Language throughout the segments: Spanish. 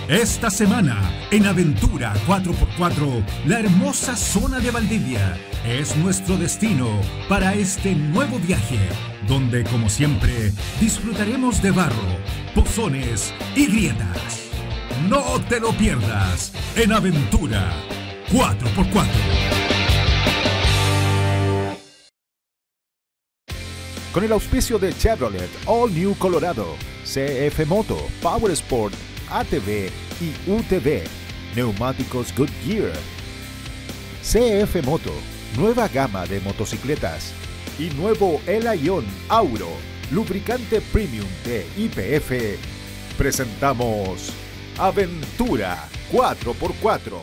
Esta semana, en Aventura 4x4, la hermosa zona de Valdivia es nuestro destino para este nuevo viaje, donde, como siempre, disfrutaremos de barro, pozones y grietas. No te lo pierdas en Aventura 4x4. Con el auspicio de Chevrolet All New Colorado, CF Moto, Power Sport, ATV y UTV, Neumáticos Goodyear, CF Moto, nueva gama de motocicletas y nuevo El-Ion Auro, lubricante premium de YPF, presentamos Aventura 4x4.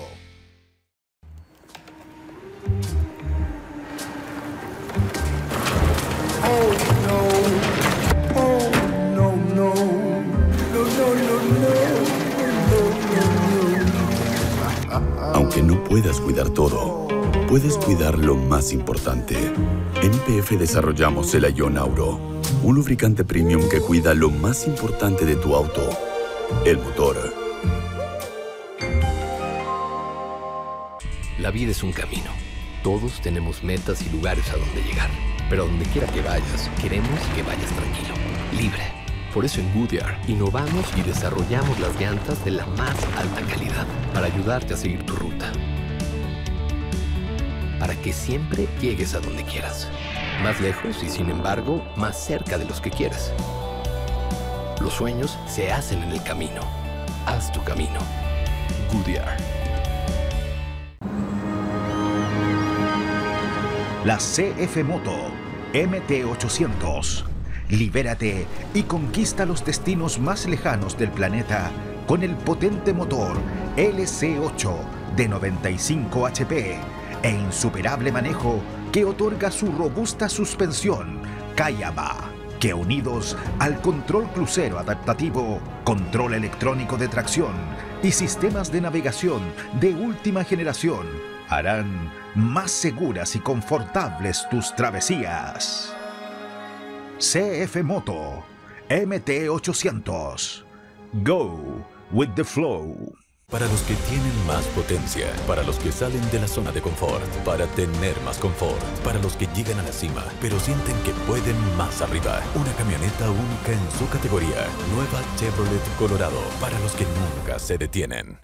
Aunque no puedas cuidar todo, puedes cuidar lo más importante. En YPF desarrollamos el El-Ion Auro, un lubricante premium que cuida lo más importante de tu auto, el motor. La vida es un camino. Todos tenemos metas y lugares a donde llegar. Pero a donde quiera que vayas, queremos que vayas tranquilo, libre. Por eso en Goodyear innovamos y desarrollamos las llantas de la más alta calidad para ayudarte a seguir tu ruta. Para que siempre llegues a donde quieras. Más lejos y, sin embargo, más cerca de los que quieres. Los sueños se hacen en el camino. Haz tu camino. Goodyear. La CF Moto MT800. Libérate y conquista los destinos más lejanos del planeta con el potente motor LC8 de 95 HP e insuperable manejo que otorga su robusta suspensión Kayama, que unidos al control crucero adaptativo, control electrónico de tracción y sistemas de navegación de última generación, harán más seguras y confortables tus travesías. CF Moto MT800. Go with the flow. Para los que tienen más potencia, para los que salen de la zona de confort, para tener más confort, para los que llegan a la cima, pero sienten que pueden más arriba. Una camioneta única en su categoría. Nueva Chevrolet Colorado, para los que nunca se detienen.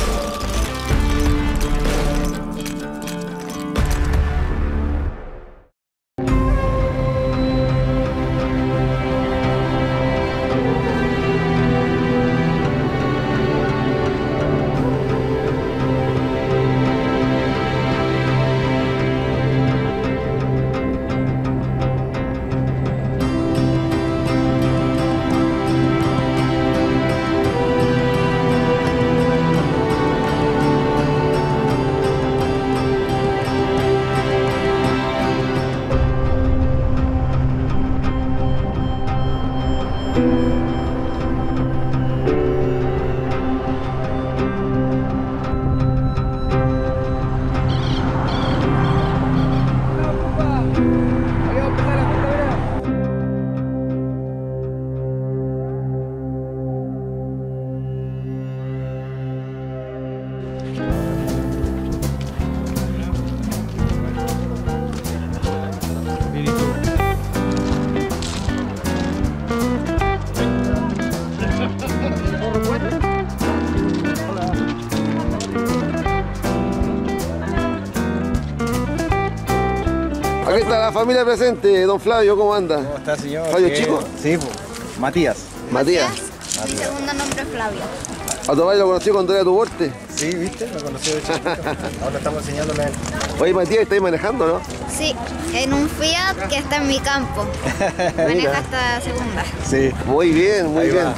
Aquí está la familia presente. Don Flavio, ¿cómo anda? ¿Cómo está, señor? ¿Flavio chico? Sí, pues. Matías. Matías. Mi segundo nombre es Flavio. ¿A tu padre lo conoció cuando era tu porte? Sí, ¿viste? Lo conocí de chiquito. Ahora estamos enseñándole a él. Oye, Matías, ¿estáis manejando, no? Sí, en un Fiat que está en mi campo. Maneja hasta segunda. Sí. Muy bien, muy bien.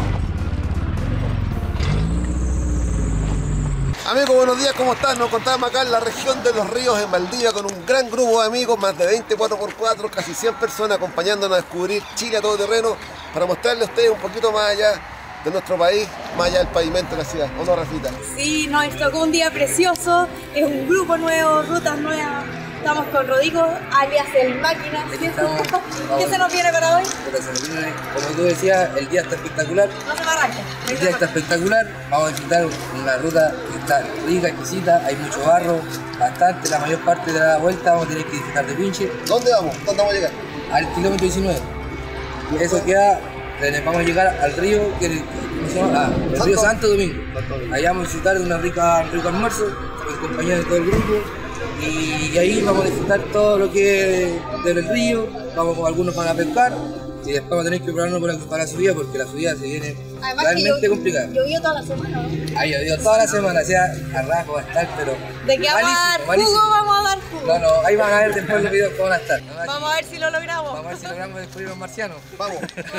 Amigos, buenos días, ¿cómo están? Nos encontramos acá en la región de Los Ríos, en Valdivia, con un gran grupo de amigos, más de 20 4x4, casi 100 personas acompañándonos a descubrir Chile a todo terreno, para mostrarles a ustedes un poquito más allá de nuestro país, más allá del pavimento de la ciudad. ¿O no, Rafita? Sí, nos tocó un día precioso, es un grupo nuevo, rutas nuevas, Estamos con Rodrigo, alias el Máquina. ¿Qué se nos viene para hoy? Como tú decías, el día está espectacular. No se me arranca. El día está espectacular. Vamos a disfrutar una ruta que está rica, exquisita. Hay mucho barro, bastante. La mayor parte de la vuelta vamos a tener que disfrutar de pinche. ¿Dónde vamos? ¿Dónde vamos a llegar? Al kilómetro 19. Eso queda, vamos a llegar al río, ¿cómo se llama? El río Santo Domingo. Allá vamos a disfrutar de un rico almuerzo, en compañía de todo el grupo. Y ahí vamos a disfrutar todo lo que es del río, vamos con algunos para pescar y después vamos a tener que prepararnos para la subida porque la subida se viene realmente complicada. Llovió toda la semana, ¿no? Ha llovido toda la semana, o sea, a rasgo va a estar, pero ¿de qué vamos a dar jugo? Vamos a dar jugo. No, ahí van a ver después los videos que van a estar. Vamos a ver si lo logramos. Vamos a ver si logramos descubrir los marcianos. Vamos.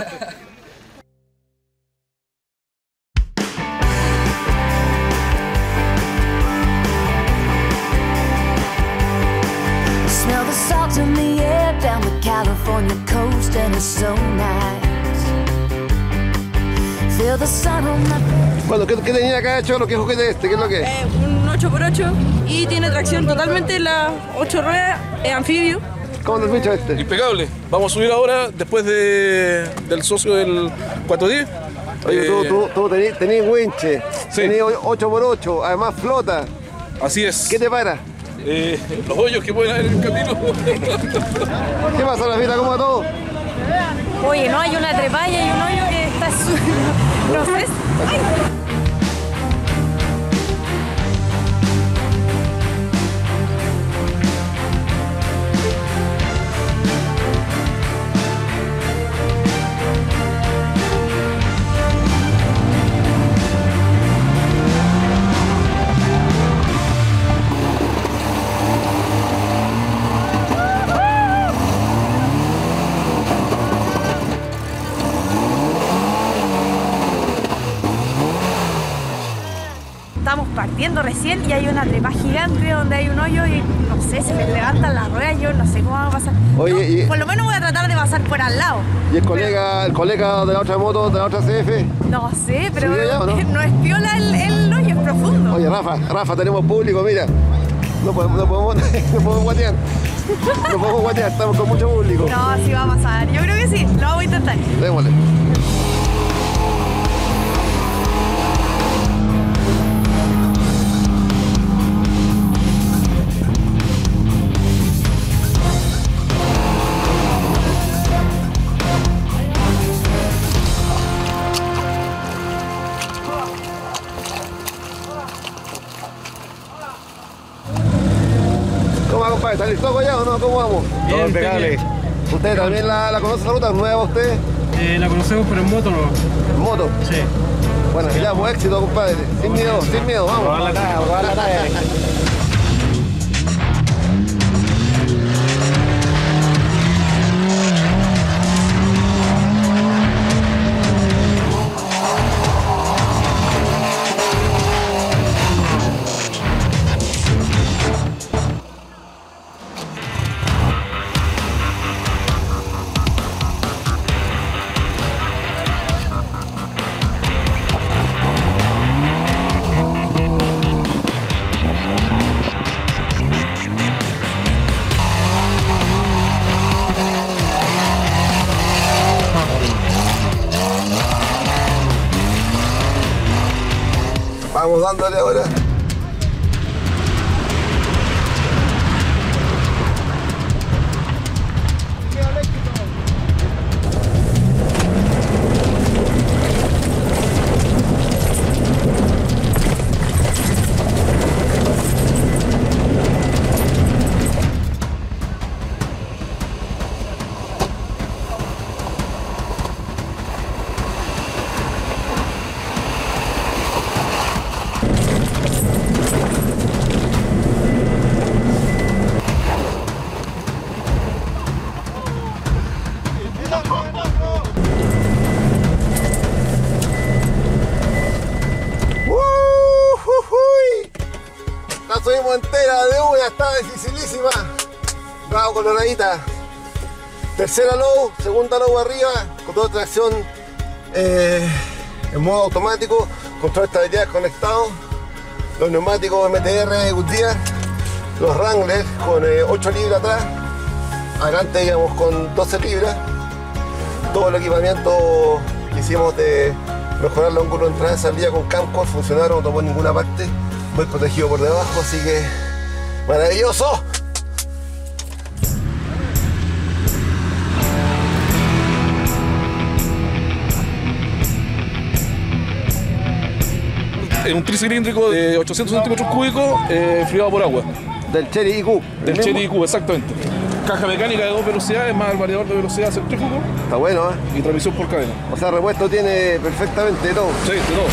Smell the salt in the air down the California coast and it's so nice. Feel the sun on my... Bueno, ¿qué tenía acá hecho? ¿Qué juguete es este? ¿Qué es lo que es? Un 8x8 y tiene tracción totalmente, las 8 ruedas, es anfibio. ¿Cómo anda el bicho este? Impecable. Vamos a subir ahora después del socio del 410. Oye, tú tenés winche, sí. Tenés 8x8, además flota. Así es. ¿Qué te para? Los hoyos que pueden haber en el camino. ¿Qué pasa, la fiesta? ¿Cómo va todo? Oye, no, hay una trepalla y un hoyo que está... No sé. ¡Ay! Estamos partiendo recién y hay una trepa gigante donde hay un hoyo y no sé, se me levantan las ruedas, yo no sé cómo va a pasar. Oye, por lo menos voy a tratar de pasar por al lado. ¿Y el colega de la otra moto, de la otra CF? No sé, pero allá, ¿no? No es piola el hoyo, es profundo. Oye, Rafa, tenemos público, mira. No podemos guatear. No podemos guatear, estamos con mucho público. No, sí va a pasar. Yo creo que sí, lo vamos a intentar. Démosle. ¿Cómo va, compadre? ¿Está listo ya o no? ¿Cómo vamos? Todo impecable. ¿Usted también la conoce la ruta? ¿Nueva usted? La conocemos, pero en moto no. ¿En moto? Sí. Bueno, ya, pues éxito, compadre. Sin miedo, vamos. Probar la talla. Vamos dándole ahora. La subimos entera de una, está dificilísima. Bravo, coloradita. Tercera low, segunda low arriba, control de tracción en modo automático, control de estabilidad conectado, los neumáticos MTR Goodyear, los Wrangler con 8 libras atrás, adelante íbamos con 12 libras. Todo el equipamiento que hicimos de mejorar el ángulo de entrada y salida con Camco funcionaron, no tomó en ninguna parte, muy protegido por debajo, así que maravilloso. Es un tricilíndrico de 800 centímetros cúbicos enfriado por agua. Del Chery IQ. Del Chery IQ, exactamente. Caja mecánica de 2 velocidades más el variador de velocidad centrífugo. Está bueno, ¿eh? Y transmisión por cadena. O sea, repuesto tiene perfectamente de todo. Sí, de todo.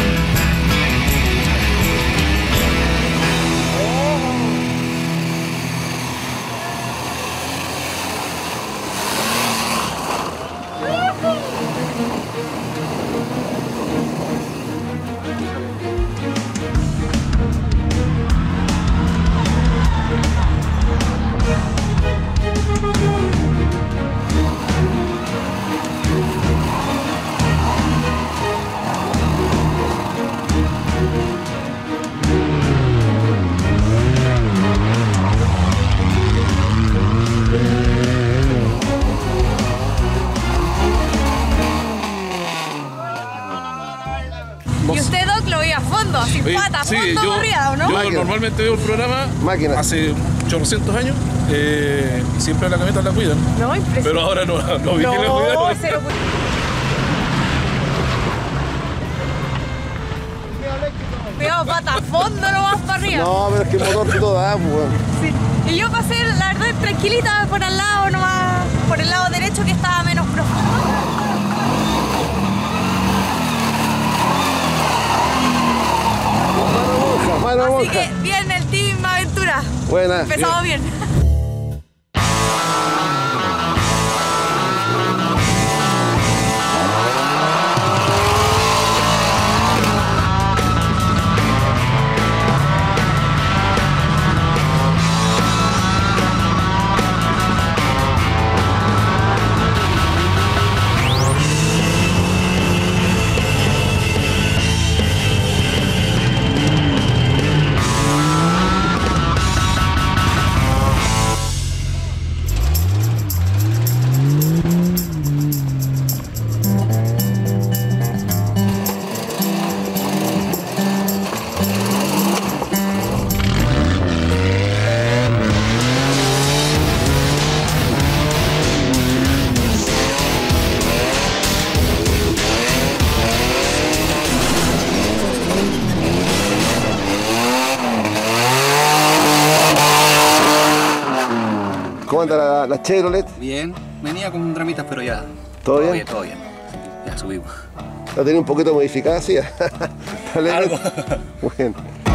¿Y usted, Doc, lo veía a fondo, sin pata, sí, fondo corrida, ¿o no? Yo normalmente veo el programa hace 800 años y siempre la camioneta la cuidan. No, impresionante. Pero ahora no vi que la cuidaron. Cero. Cuidado, pata a fondo, no vas para arriba. No, pero es que el motor todo da, pues. Sí. Y yo pasé, la verdad, tranquilita por al lado nomás, por el lado derecho que estaba menos profundo. Así que bien el Team Aventura. Buena. Empezamos bien. ¿Cómo anda la Chevrolet? Bien, venía con dramitas, pero ya. ¿Todo bien? Todo bien. Ya subimos. La tenía un poquito modificada, sí. Algo. Bueno.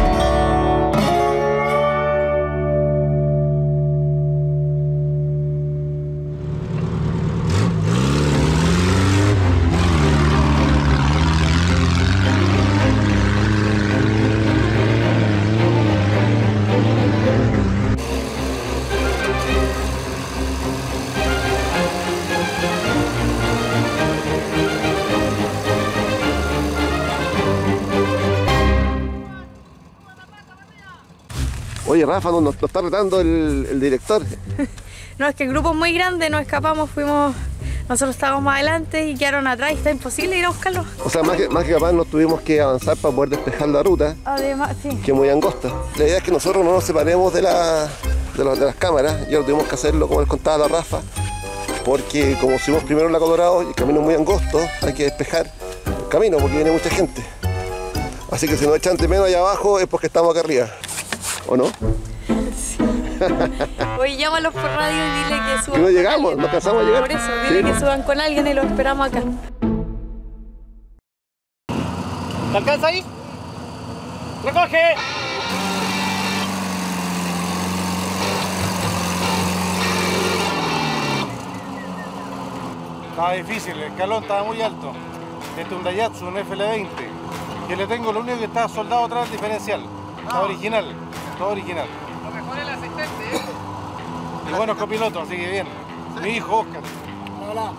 Oye, Rafa, nos está retando el director. No, es que el grupo es muy grande, nos escapamos, nosotros estábamos más adelante y quedaron atrás y está imposible ir a buscarlos. O sea, más que capaz nos tuvimos que avanzar para poder despejar la ruta, Además, sí. que es muy angosta. La idea es que nosotros no nos separemos de las cámaras, y ahora tuvimos que hacerlo como les contaba la Rafa, porque como subimos primero en la Colorado y el camino es muy angosto, hay que despejar el camino porque viene mucha gente. Así que si nos echan de menos allá abajo es porque estamos acá arriba. ¿O no? Sí. Oye, llámalos por radio y dile que suban. Que no llegamos, no alcanzamos a llegar. Por eso, dile sí, que suban con alguien y los esperamos acá. ¿Te alcanza ahí? ¡Recoge! Estaba difícil, el escalón estaba muy alto. Este es un Daihatsu, un FL20. Que le tengo, lo único que está soldado atrás es diferencial. Está original, todo original. Lo mejor es el asistente, ¿eh? Y buenos copilotos, así que bien. Mi hijo Oscar. Hola.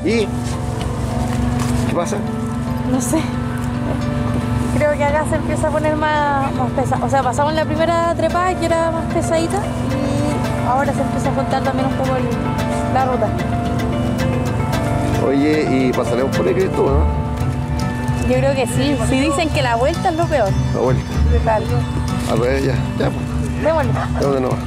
¿Y qué pasa? No sé. Creo que acá se empieza a poner más pesado. O sea, pasamos la primera trepada que era más pesadita y ahora se empieza a juntar también un poco la ruta. Oye, ¿y pasaremos por ahí, crees tú, no? Yo creo que sí. Si dicen que la vuelta es lo peor. La vuelta. Claro. Al revés, ya pues. Démosle. ¿Dónde no va?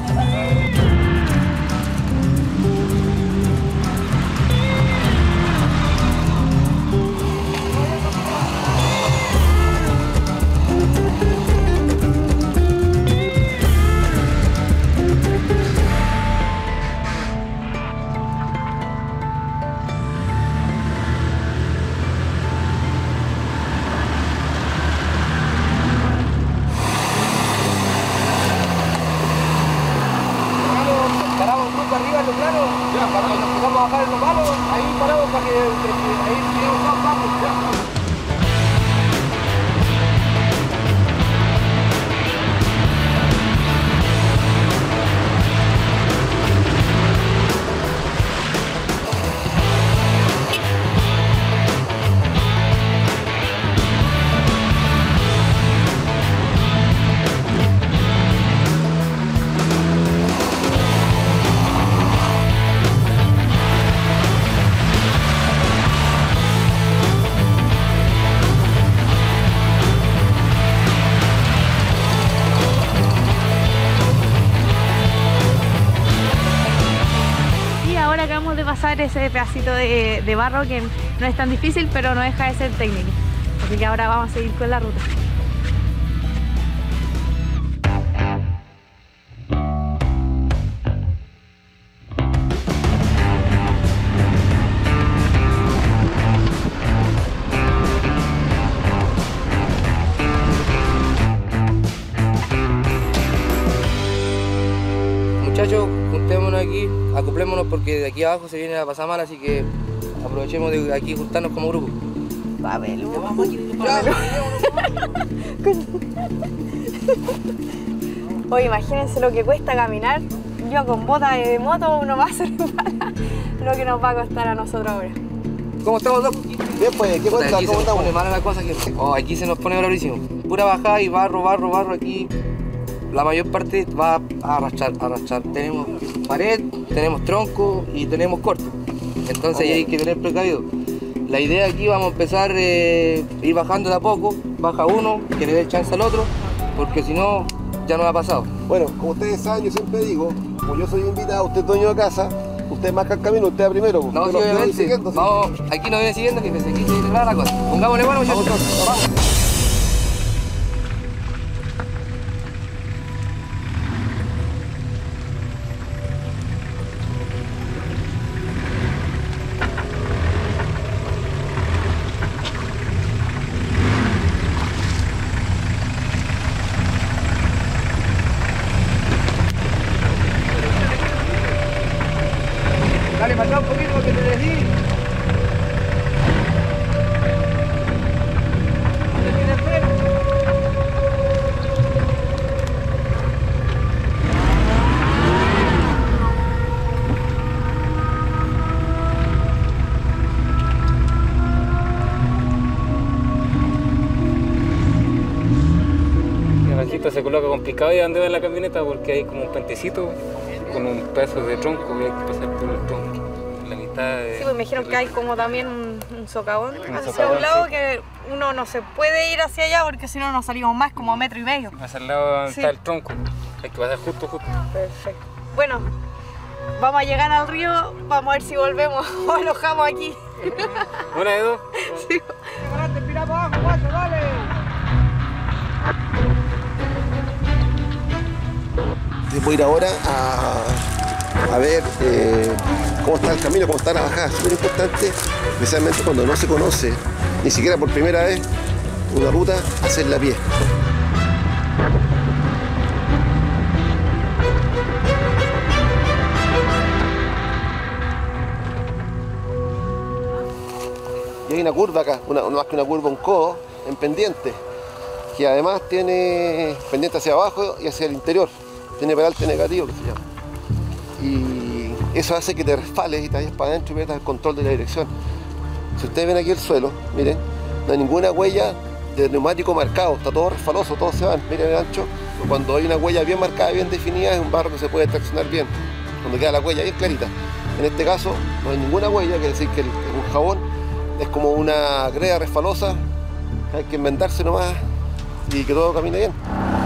Ese pedacito de barro que no es tan difícil, pero no deja de ser técnico. Así que ahora vamos a seguir con la ruta. Muchachos, juntémonos aquí, acoplémonos porque de aquí abajo se viene a pasar mal, así que aprovechemos de aquí juntarnos como grupo. Pabelo. Oye, imagínense lo que cuesta caminar. Yo con botas de moto uno va a hacer lo que nos va a costar a nosotros ahora. ¿Cómo estamos, Doc? Bien, pues, ¿qué cuenta? ¿Cómo estamos? Pone mala la cosa que... aquí se nos pone bravísimo. Pura bajada y barro aquí. La mayor parte va a arrastrar. Tenemos pared, tenemos tronco y tenemos corte. Entonces ahí hay que tener precavido. La idea aquí vamos a empezar a ir bajando de a poco. Baja uno, que le dé chance al otro, porque si no, ya no ha pasado. Bueno, como ustedes saben, yo siempre digo, como yo soy invitado, usted es dueño de casa, usted marca el camino, usted va primero. No, sí, obviamente. Vamos, aquí nos viene siguiendo, que se quise arreglar la cosa. Pongámosle bueno, muchachos. Vamos. Dale, falta un poquito que te desví. Se coloca complicado y andar en la camioneta porque hay como un puentecito con un pedazo de tronco que hay que pasar por el tronco. La mitad de... Sí, pues me dijeron que hay como también un socavón hacia un lado, sí, que uno no se puede ir hacia allá porque si no nos salimos más como 1,5 metros. Hacia el lado sí, está el tronco, hay que pasar justo. Perfecto. Bueno, vamos a llegar al río, vamos a ver si volvemos o alojamos aquí. ¿Una de dos? Sí. Tira para abajo, guacho, dale. Voy a ir ahora a ver cómo está el camino, cómo está la bajada. Es súper importante, especialmente cuando no se conoce, ni siquiera por primera vez, una ruta, hacerla a pie. Y hay una curva acá, no más que una curva, un codo en pendiente, que además tiene pendiente hacia abajo y hacia el interior. Tiene peralte negativo, que se llama. Y Eso hace que te resbales y te vayas para adentro y pierdas el control de la dirección. Si ustedes ven aquí el suelo, miren, no hay ninguna huella de neumático marcado, está todo resbaloso, todos se van, miren el ancho. Cuando hay una huella bien marcada, bien definida, es un barro que se puede traccionar bien, cuando queda la huella bien clarita. En este caso no hay ninguna huella, quiere decir que un jabón es como una greda resbalosa, hay que enmendarse nomás y que todo camine bien.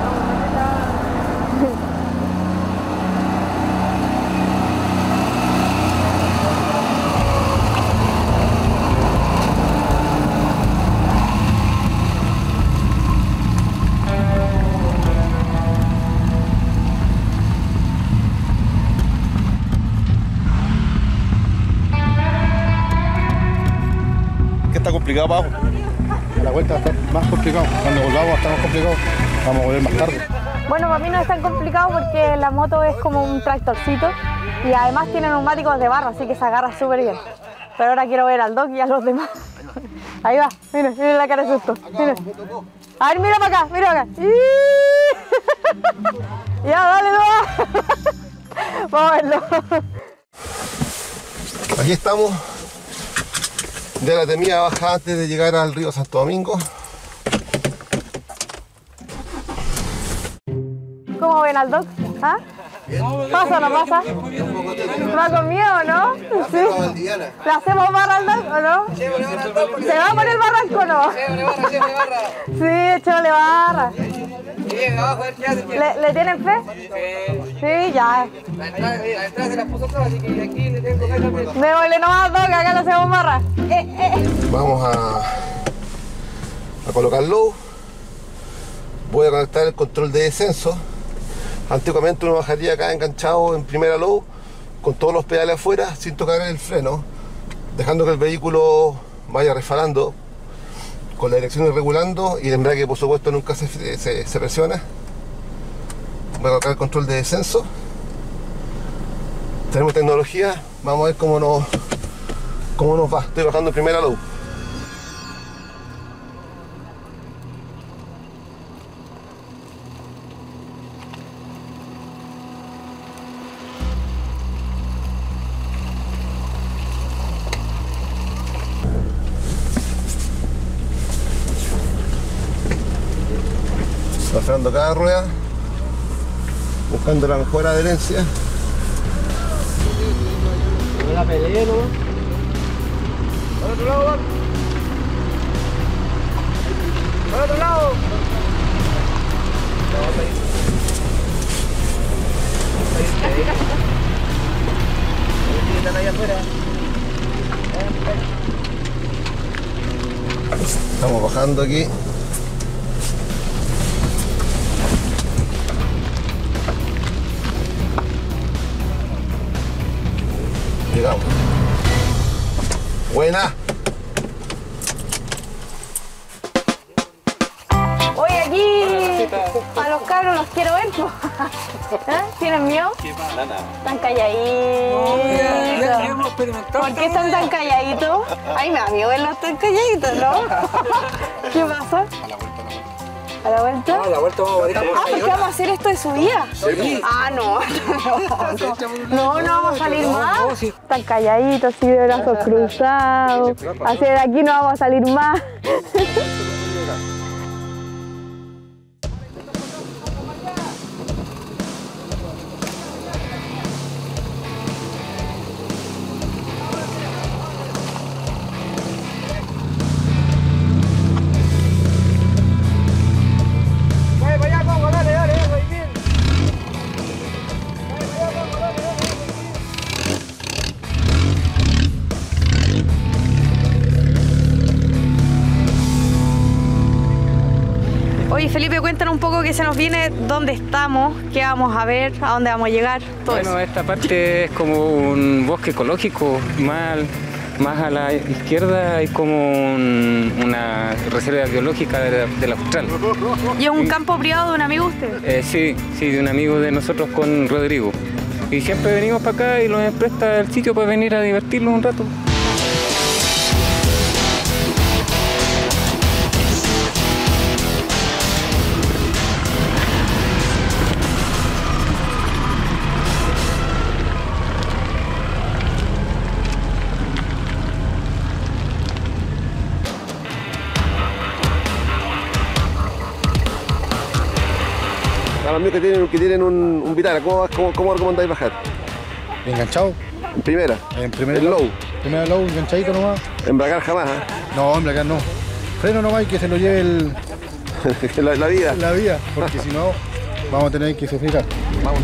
Está complicado para abajo. A la vuelta va a estar más complicado. Cuando volvamos va a estar más complicado. Vamos a volver más tarde. Bueno, para mí no es tan complicado porque la moto es como un tractorcito y además tiene neumáticos de barro, así que se agarra súper bien. Pero ahora quiero ver al Doc y a los demás. Ahí va, miren, miren la cara de susto. Miren. A ver, mira para acá, mira para acá. Ya, dale, no. Vamos a verlo. Aquí estamos. De la temida bajada antes de llegar al río Santo Domingo. ¿Cómo ven al Doc? ¿Ah? ¿Pasa o no pasa? ¿Va con miedo, no? ¿Sí? ¿Le hacemos barra al Doc o no? ¿Se va por el barranco o no? Sí, échale barra. ¿Le tienen fe? Sí, ya. La entrada se la puso toda, así que aquí le tengo que hacer. Démosle nomás, Doc, acá le hacemos barra. Vamos a colocar low. Voy a conectar el control de descenso. Antiguamente uno bajaría acá enganchado en primera low con todos los pedales afuera sin tocar el freno, dejando que el vehículo vaya resbalando con la dirección regulando y el embrague por supuesto nunca se presiona. Voy a colocar el control de descenso. Tenemos tecnología, vamos a ver cómo nos va. Estoy bajando en primera low. Va frenando cada rueda, buscando la mejor adherencia. La pelea, ¿no? Al otro lado, al otro lado. Están ahí afuera. Estamos bajando aquí. Llegamos. Buena. Oye, aquí a los cabros los quiero ver. ¿Eh? ¿Tienen miedo? Están calladitos. ¿Por qué están tan calladitos? Ay, me da miedo verlos tan calladitos, ¿no? ¿Qué pasa? ¿A la vuelta? No, a la vuelta vamos a ver. Ah, ¿por qué vamos a hacer esto de subida? Sí. Ah, no. No vamos a salir más. Están calladitos, así de brazos cruzados. Así de aquí no vamos a salir más. Oye, Felipe, cuéntanos un poco qué se nos viene, dónde estamos, qué vamos a ver, a dónde vamos a llegar, todo bueno, eso. Esta parte es como un bosque ecológico, más a la izquierda hay como una reserva biológica de la Austral. ¿Y es un campo privado de un amigo usted? Sí, de un amigo de nosotros con Rodrigo. Y siempre venimos para acá y nos presta el sitio para venir a divertirnos un rato. los míos que tienen un Vitara, ¿cómo recomendáis bajar? Enganchado. ¿En primera? En primera. ¿En low? Primera low, enganchadito nomás. ¿Embragar jamás? No, embragar no. Freno nomás y que se lo lleve la vida. La vida, porque si no, vamos a tener que sufrir. Vamos.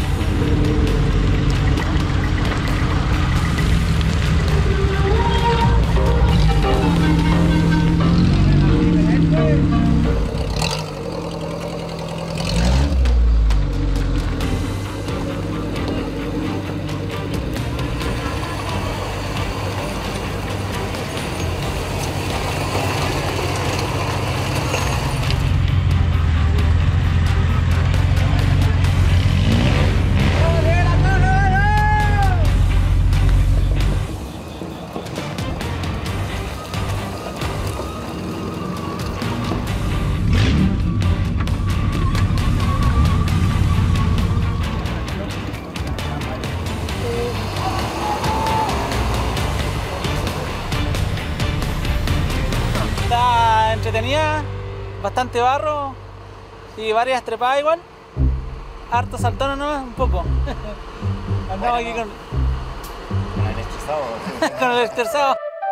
Entretenida, bastante barro y varias trepadas igual. Harto saltón nomás, un poco. Andamos aquí con el estresado. Con el estresado.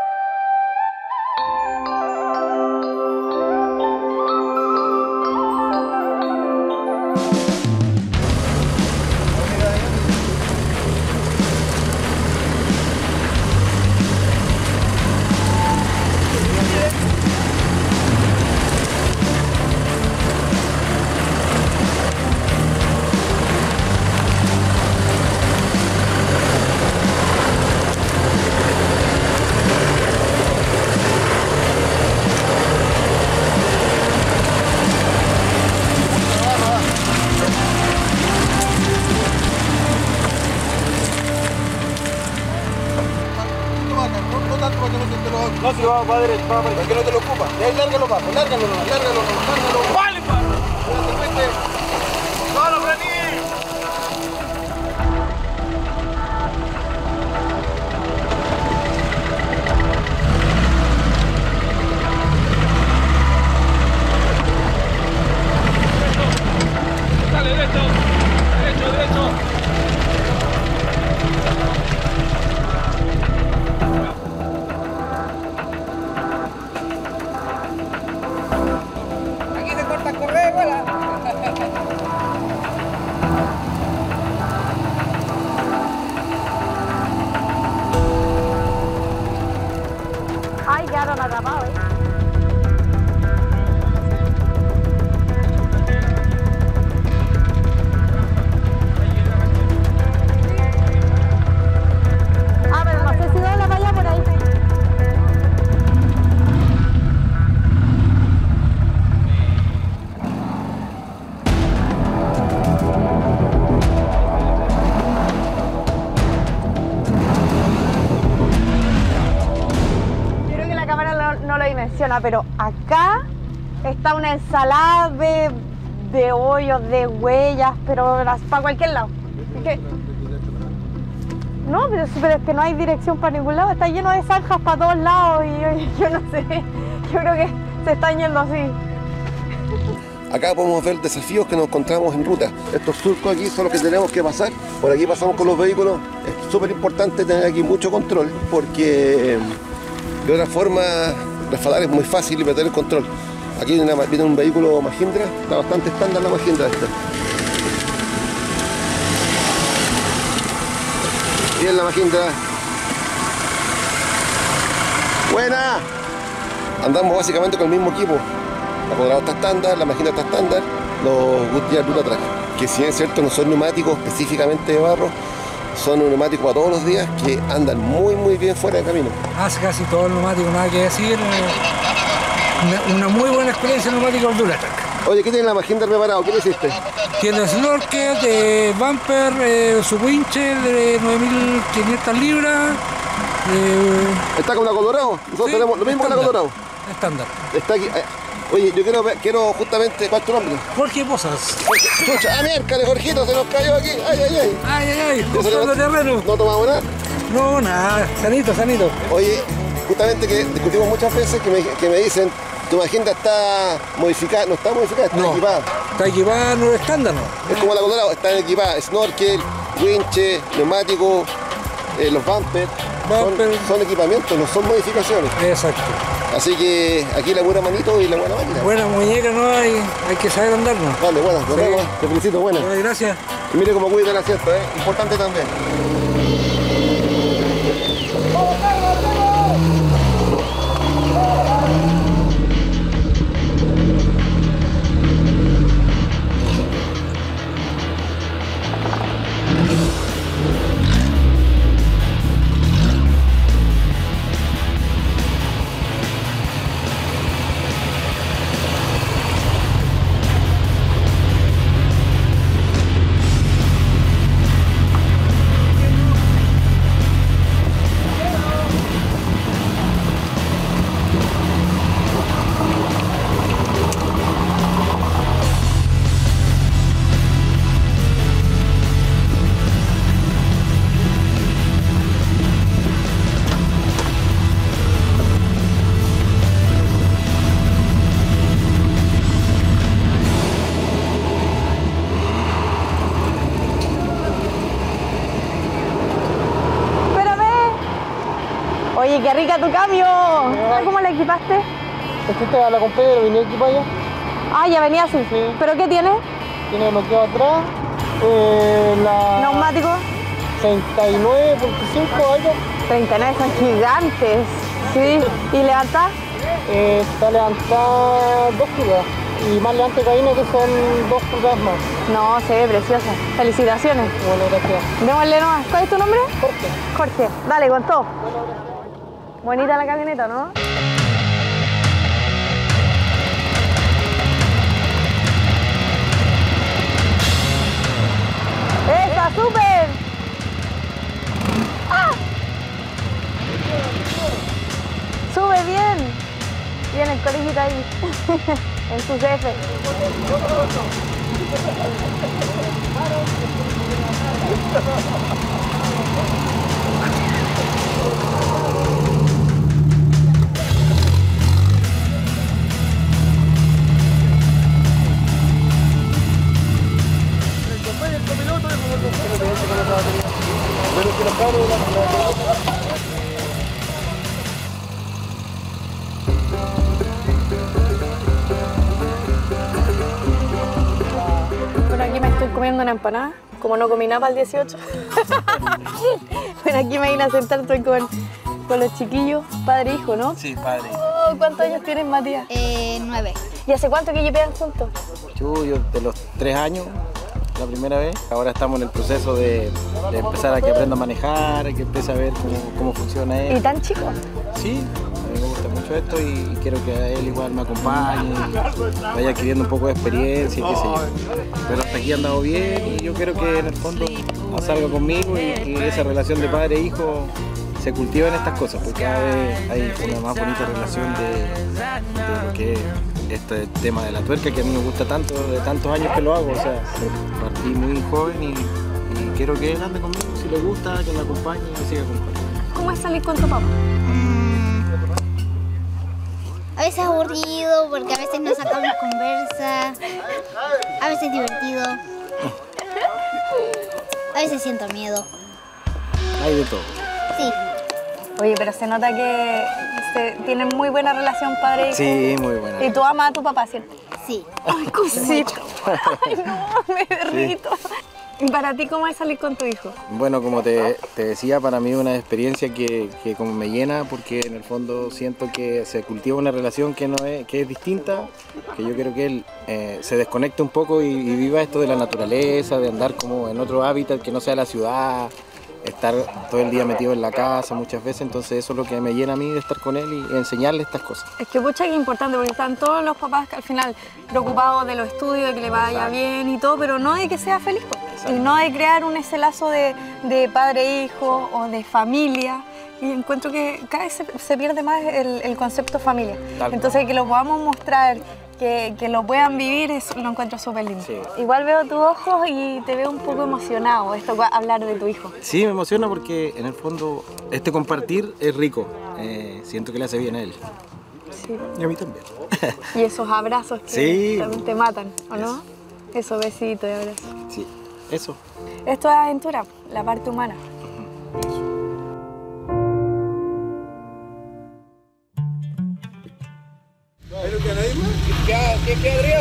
No, si va derecho, va derecho. ¿Por qué no te lo ocupa? De ahí lárgalo, papo, lárgalo. ¡Vale, papo! ¡No lo prendí! Dale, derecho. Ay, quedaron atrapados, pero no sé si doy la valla por ahí. No lo dimensiona, pero acá está una ensalada de hoyos, de huellas, pero para cualquier lado. No, pero es que no hay dirección para ningún lado, está lleno de zanjas para todos lados y yo no sé, yo creo que se están yendo así. Acá podemos ver desafíos que nos encontramos en ruta. Estos surcos aquí son los que tenemos que pasar. Por aquí pasamos con los vehículos. Es súper importante tener aquí mucho control porque de otra forma resbalar es muy fácil y perder el control. Aquí viene un vehículo Mahindra, está bastante estándar la Mahindra esta. Bien la Mahindra. ¡Buena! Andamos básicamente con el mismo equipo. La Colorado está estándar, la Mahindra está estándar, los Goodyear Duratrack, que si es cierto no son neumáticos específicamente de barro, son un neumático para todos los días que andan muy bien fuera de camino. Hace casi todo el neumático, nada que decir. Una muy buena experiencia neumática del Duratrack. Oye, ¿qué tiene la Mahindra preparado? ¿Qué le hiciste? Tiene snorkel, bumper, su wincher de 9.500 libras. ¿Está con la Colorado? Nosotros tenemos lo mismo con la Colorado. Estándar. Está aquí. Oye, yo quiero justamente, ¿cuál es tu nombre? Jorge Posas. Chucha, miércoles, Jorgito, se nos cayó aquí. Ay, justo el terreno. ¿No tomamos nada? No, nada, sanito. Oye, justamente que discutimos muchas veces que me dicen, tu Mahindra está modificada, no está modificada, está equipada. está equipada no estándar, ¿no? Es como la Colorado, está equipada snorkel, winche, neumático, los bumpers. Son equipamientos, no son modificaciones. Exacto. Así que aquí la buena manito y la buena máquina. Buena muñeca, no hay que saber andarnos. Vale, buena, nos vemos. Te felicito, buena. Gracias. Y mire cómo cuida el asiento, importante también. Oye, qué rica tu cambio. ¿Cómo la equipaste? Esta la compré, la venía equipada ya. Ah, ya venía así. Sí. ¿Pero qué tiene? Tiene bloqueo atrás. ¿Neumático? 39.5 algo. 39 son gigantes. Sí. ¿Y levanta? Está levantada 2 pulgadas. Y más levante cabina que son 2 pulgadas más. No, se ve preciosa. Felicitaciones. Bueno, gracias. Démosle nomás. ¿Cuál es tu nombre? Jorge. Jorge. Dale, con todo. Bonita la camioneta, ¿no? ¡Está súper! ¡Ah! ¡Sube bien! Bien el colegito ahí, en su CF. Bueno, aquí me estoy comiendo una empanada, como no comí nada para el 18. Bueno, aquí me vine a sentar, estoy con los chiquillos, padre e hijo, ¿no? Sí, padre. Oh, ¿cuántos años tienes, Matías? 9. ¿Y hace cuánto que llevan juntos? Yo de los 3 años, la primera vez. Ahora estamos en el proceso de empezar a que aprenda a manejar, que empiece a ver cómo funciona él. ¿Y tan chico? Sí, a mí me gusta mucho esto y quiero que a él igual me acompañe, vaya adquiriendo un poco de experiencia y qué sé yo. Pero hasta aquí ha andado bien y yo quiero que en el fondo salga conmigo y esa relación de padre e hijo se cultiva en estas cosas, porque cada vez hay una más bonita relación de lo que es este tema de la tuerca, que a mí me gusta tanto, de tantos años que lo hago. O sea, partí muy joven y quiero que él ande conmigo, si le gusta, que me acompañe y me siga acompañando. ¿Cómo es salir con tu papá? A veces aburrido, porque a veces nos sacamos conversa, a veces divertido, a veces siento miedo. Hay de todo. Sí. Oye, pero se nota que tienen muy buena relación padre e hijo. Sí, muy buena. ¿Y tú amas a tu papá, cierto? Sí. Ay, cosito. Ay, no, me derrito. ¿Y para ti cómo es salir con tu hijo? Bueno, como te decía, para mí es una experiencia que como me llena, porque en el fondo siento que se cultiva una relación que es distinta, que yo quiero que él se desconecte un poco y viva esto de la naturaleza, de andar como en otro hábitat que no sea la ciudad, estar todo el día metido en la casa muchas veces. Entonces eso es lo que me llena a mí, de estar con él y enseñarle estas cosas. Es que pucha, que es importante, porque están todos los papás que al final preocupados de los estudios, de que le vaya bien y todo, pero no de que sea feliz. Y no de crear ese lazo de padre e hijo o de familia. Y encuentro que cada vez se pierde más el concepto familia. Entonces que lo podamos mostrar, que lo puedan vivir, eso lo encuentro súper lindo. Sí. Igual veo tus ojos y te veo un poco emocionado, hablar de tu hijo. Sí, me emociona porque en el fondo este compartir es rico. Siento que le hace bien a él. Sí. Y a mí también. Y esos abrazos que también te matan, ¿o no? Eso, besito y abrazo. Sí, eso. Esto es aventura, la parte humana. ¿Pero que nadie más? ¿Quién queda arriba?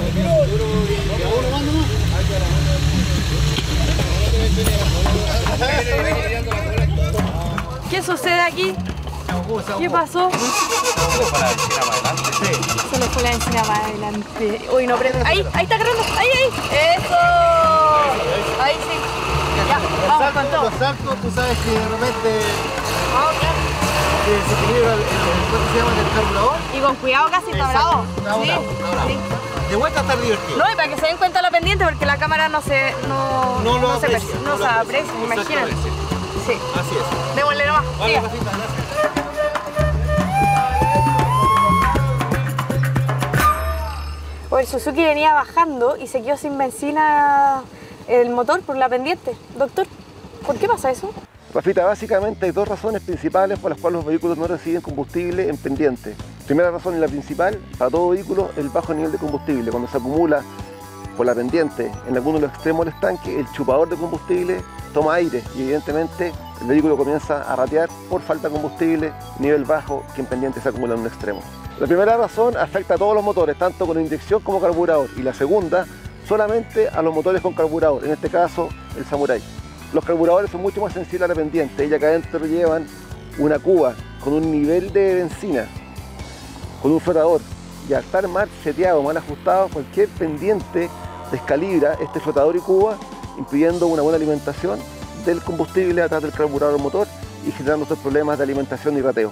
¿Qué sucede aquí? ¿Qué pasó? Se le fue la encina para adelante. Uy, no prende. Ahí está agarrando. Ahí. ¡Eso! Ahí sí. Ya, vamos con todo. Los saltos, tú sabes que de repente Vamos, claro. se equilibra ¿cómo se llama? El carburador. Y con cuidado casi está bravo. Sí. De vuelta a estar divertido. No, y para que se den cuenta la pendiente, porque la cámara no se aprecia, imagínate. Sí. Así es. Démosle nomás. Vale, Siga. Rafita, gracias. El Suzuki venía bajando y se quedó sin benzina el motor por la pendiente. Doctor, ¿por qué pasa eso? Rafita, básicamente hay dos razones principales por las cuales los vehículos no reciben combustible en pendiente. Primera razón y la principal, para todo vehículo, el bajo nivel de combustible. Cuando se acumula por la pendiente en alguno de los extremos del estanque, el chupador de combustible toma aire y evidentemente el vehículo comienza a ratear por falta de combustible, nivel bajo que en pendiente se acumula en un extremo. La primera razón afecta a todos los motores, tanto con inyección como carburador, y la segunda solamente a los motores con carburador, en este caso el Samurai. Los carburadores son mucho más sensibles a la pendiente, ya que adentro llevan una cuba con un nivel de benzina, con un flotador, y al estar mal seteado, mal ajustado, cualquier pendiente descalibra este flotador y cuba, impidiendo una buena alimentación del combustible atrás del carburador motor y generando estos problemas de alimentación y rateo.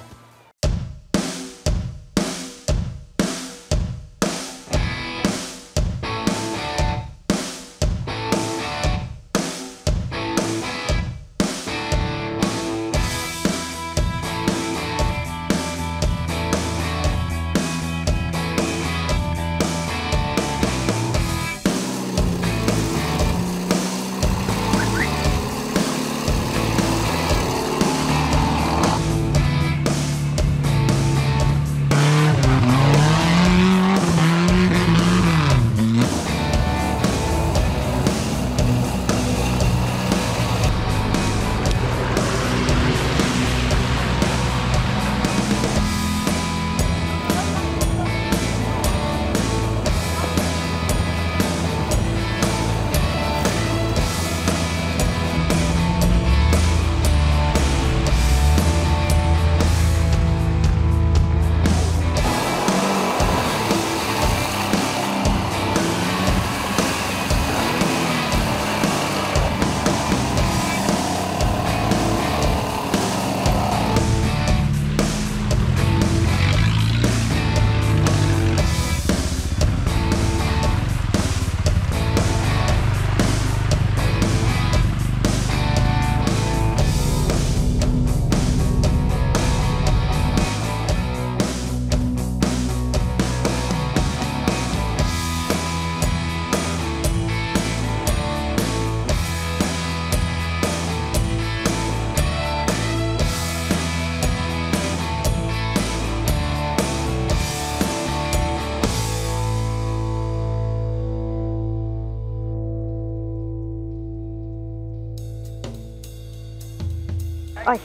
Ay.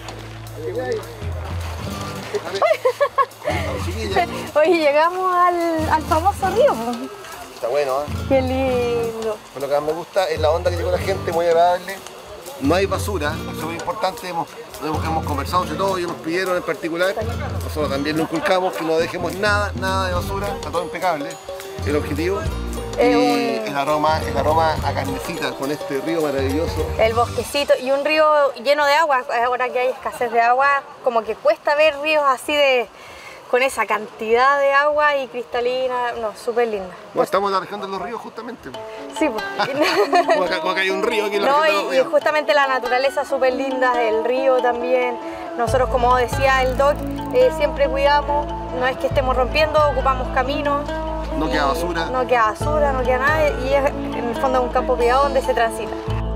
Oye, llegamos al famoso río. Está bueno, ¿eh? Qué lindo. Pues lo que más me gusta es la onda que llegó la gente, muy agradable. No hay basura, eso es muy importante. Hemos conversado entre todos, ellos nos pidieron en particular. Nosotros también lo inculcamos, que no dejemos nada de basura, está todo impecable. El objetivo. Y el aroma a carnecita con este río maravilloso. El bosquecito y un río lleno de agua. Ahora que hay escasez de agua, como que cuesta ver ríos así con esa cantidad de agua y cristalina. No, súper linda. Bueno, estamos en la región de los ríos justamente. Sí, pues. como acá hay un río aquí en la no, región de los ríos. Y justamente la naturaleza súper linda, el río también. Nosotros, como decía el Doc, siempre cuidamos. No es que estemos rompiendo, ocupamos caminos. No queda basura. No queda basura, no queda nada, y es en el fondo un campo privado donde se transita.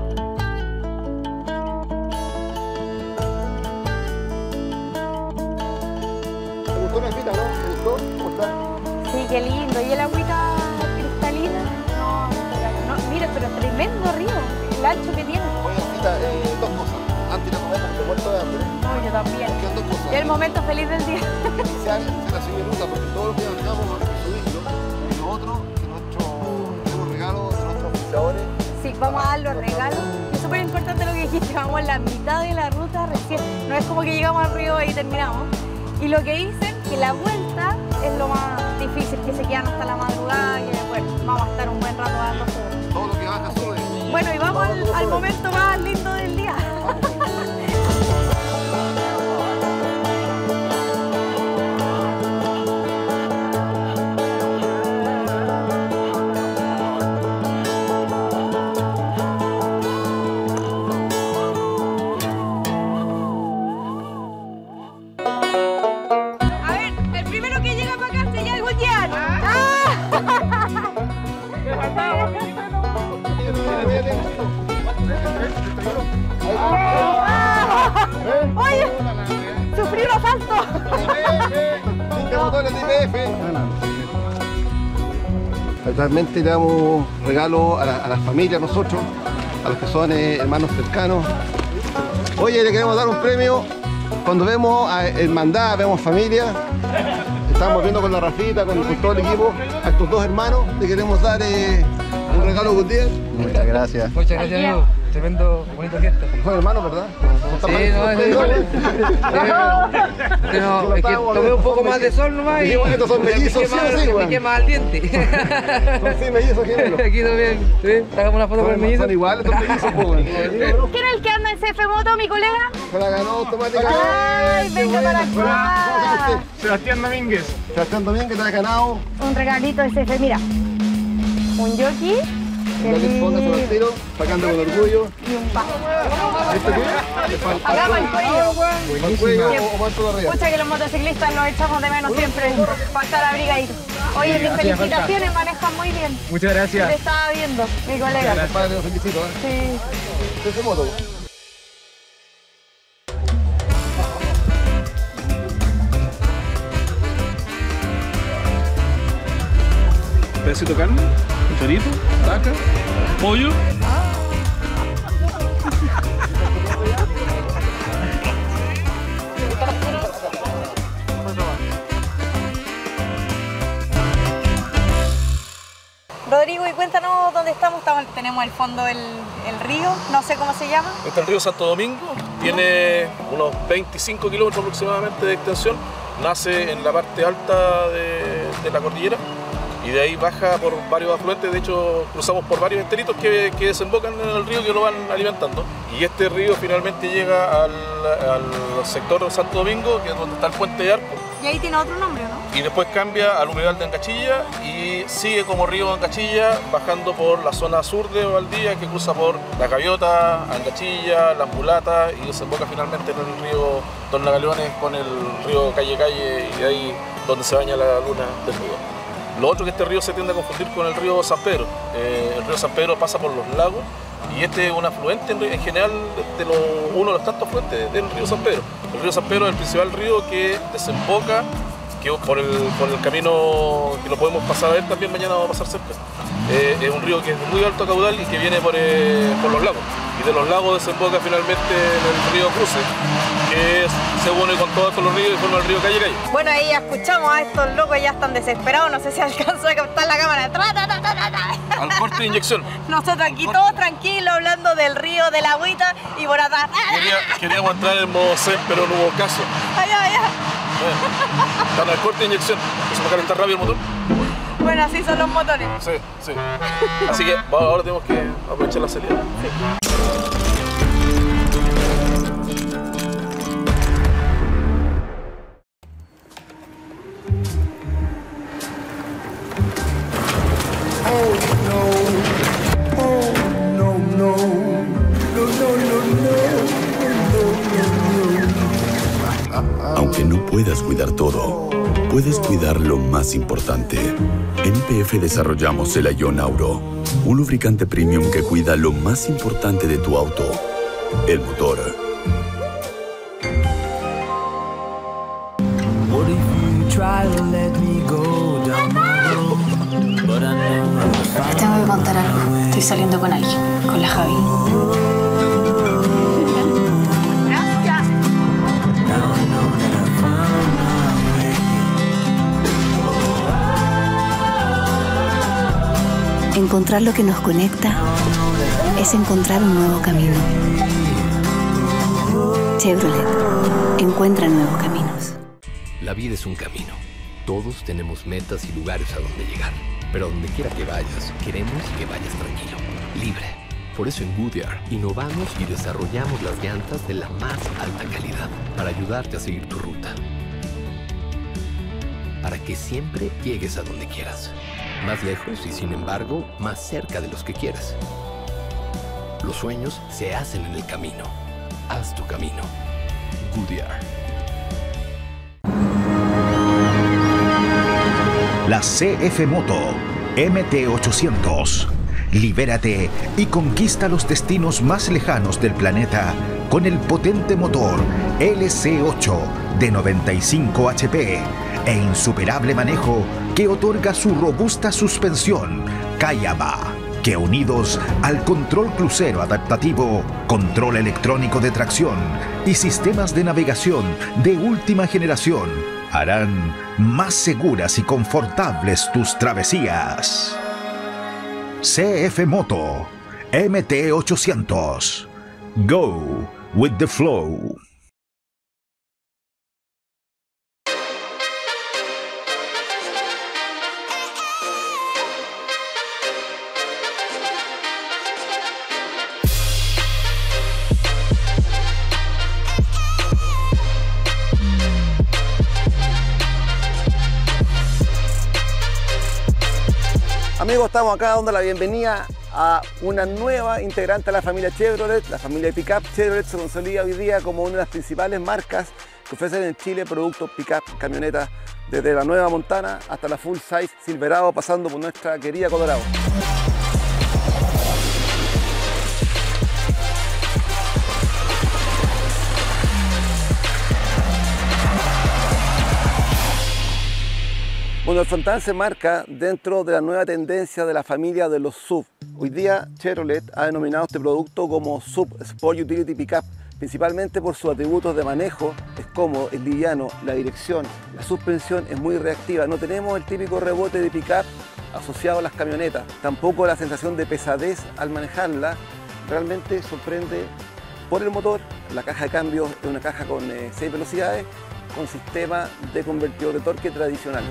¿Te gustó la agüita, no? ¿Te gustó? ¿Cómo está? Sí, qué lindo. ¿Y el agüita cristalina? No, mira. el ancho que tiene. Oye, Cita, dos cosas. Antes de comer, porque muerto de hambre. No, yo también. Quedan dos cosas. Es el momento feliz del día. Inicial, se la sigue nunca, porque todo lo que hagamos vamos a subirlo. Y lo otro, que tenemos regalos de nuestros auspiciadores. Sí, vamos a dar los regalos. Es súper importante lo que dijiste, vamos en la mitad de la ruta recién. No es como que llegamos al río y terminamos. Y lo que dicen, que la vuelta es lo más difícil, que se quedan hasta la madrugada y después vamos a estar un buen rato dando todo. Todo lo que baja sube. Bueno, y vamos al momento más lindo del día. ¡Oye! ¡Sufrí un asalto! Actualmente le damos regalos a las familias, nosotros, a los que son hermanos cercanos. Oye, le queremos dar un premio. Cuando vemos a hermandad, vemos familia. Estamos viendo con la Rafita, con todo el equipo, a estos dos hermanos. Le queremos dar un regalo Gutiérrez. Muchas gracias. Muchas gracias, amigo. Tremendo, bonito gesto. Son hermanos, ¿verdad? Sí, no, es que tomé un poco más de sol nomás y estos son mellizos, me quema al diente. Son sí, mellizos gemelos. Aquí también, ¿sí? Hagamos una foto con el mellizo. Son iguales estos mellizos, pues. ¿Quién es el que anda en CF Moto, mi colega? Se la ganó automáticamente. ¡Ay, venga para acá! Sebastián Domínguez. Sebastián Domínguez te ha ganado. Un regalito de CF, mira. Un jockey. Póngaselo al tiro, sacando con orgullo. Y un bajo. ¿Este qué? Acá para el cuello. ¿Para el cuello o para todo arriba? Escucha que los motociclistas los echamos de menos siempre para estar abrigaditos. Oye, mis felicitaciones, manejan muy bien. Muchas gracias. Te estaba viendo, mi colega. Padre, los felicito, ¿eh? Sí. ¿Qué moto? Pedacito de carne, chorito, taca, pollo. Rodrigo, y cuéntanos dónde estamos. Tenemos al fondo el río, no sé cómo se llama. Este es el río Santo Domingo, tiene unos 25 kilómetros aproximadamente de extensión, nace en la parte alta de la cordillera y de ahí baja por varios afluentes. De hecho, cruzamos por varios esteritos que desembocan en el río, que lo van alimentando. Y este río finalmente llega al sector Santo Domingo, que es donde está el puente de Arco. Y ahí tiene otro nombre, ¿no? Y después cambia al humedal de Ancachilla y sigue como río de Ancachilla, bajando por la zona sur de Valdivia, que cruza por La Gaviota, Ancachilla, Las Mulatas y desemboca finalmente en el río Don Nagaleones con el río Calle Calle, y de ahí donde se baña la luna del río. Lo otro, que este río se tiende a confundir con el río San Pedro. El río San Pedro pasa por los lagos y este es un afluente en general uno de los tantos afluentes del río San Pedro. El río San Pedro es el principal río que desemboca, que por el camino que lo podemos pasar a ver también, mañana vamos a pasar cerca. Es un río que es de muy alto caudal y que viene por los lagos. Y de los lagos desemboca finalmente en el río Cruce, que se une con todos los ríos y forma el río Calle Calle. Bueno, ahí ya escuchamos a estos locos, ya están desesperados. No sé si alcanzó a captar la cámara. Al corte de inyección. Nosotros aquí todos tranquilos, hablando del río, de la agüita, y por atrás. Queríamos entrar en modo zen, pero no hubo caso. Allá. Están al corte de inyección. Se va a calentar rápido el motor. Bueno, así son los motores. Sí. Así que ahora tenemos que aprovechar la salida. Sí. Aunque no puedas cuidar todo, puedes cuidar lo más importante. En YPF desarrollamos el Ion Auro, un lubricante premium que cuida lo más importante de tu auto, el motor. Tengo que contar algo. Estoy saliendo con alguien, con la Javi. Encontrar lo que nos conecta es encontrar un nuevo camino. Chevrolet, encuentra nuevos caminos. La vida es un camino. Todos tenemos metas y lugares a donde llegar. Pero donde quiera que vayas, queremos que vayas tranquilo, libre. Por eso en Goodyear innovamos y desarrollamos las llantas de la más alta calidad para ayudarte a seguir tu ruta. Para que siempre llegues a donde quieras. Más lejos y sin embargo, más cerca de los que quieras. Los sueños se hacen en el camino. Haz tu camino. Goodyear. La CF Moto MT800. Libérate y conquista los destinos más lejanos del planeta con el potente motor LC8 de 95 HP e insuperable manejo que otorga su robusta suspensión Kayama, que unidos al control crucero adaptativo, control electrónico de tracción y sistemas de navegación de última generación, harán más seguras y confortables tus travesías. CF Moto MT800. Go with the flow. Amigos, estamos acá dando la bienvenida a una nueva integrante de la familia Chevrolet. La familia de Pickup Chevrolet se consolida hoy día como una de las principales marcas que ofrecen en Chile productos Pickup, camionetas, desde la nueva Montana hasta la full size Silverado, pasando por nuestra querida Colorado. Bueno, el Fontana se marca dentro de la nueva tendencia de la familia de los SUV. Hoy día Chevrolet ha denominado este producto como SUV Sport Utility Pickup, principalmente por sus atributos de manejo. Es cómodo, es liviano, la dirección, la suspensión es muy reactiva. No tenemos el típico rebote de pickup asociado a las camionetas, tampoco la sensación de pesadez al manejarla. Realmente sorprende por el motor. La caja de cambios es una caja con 6 velocidades, con sistema de convertidor de torque tradicional.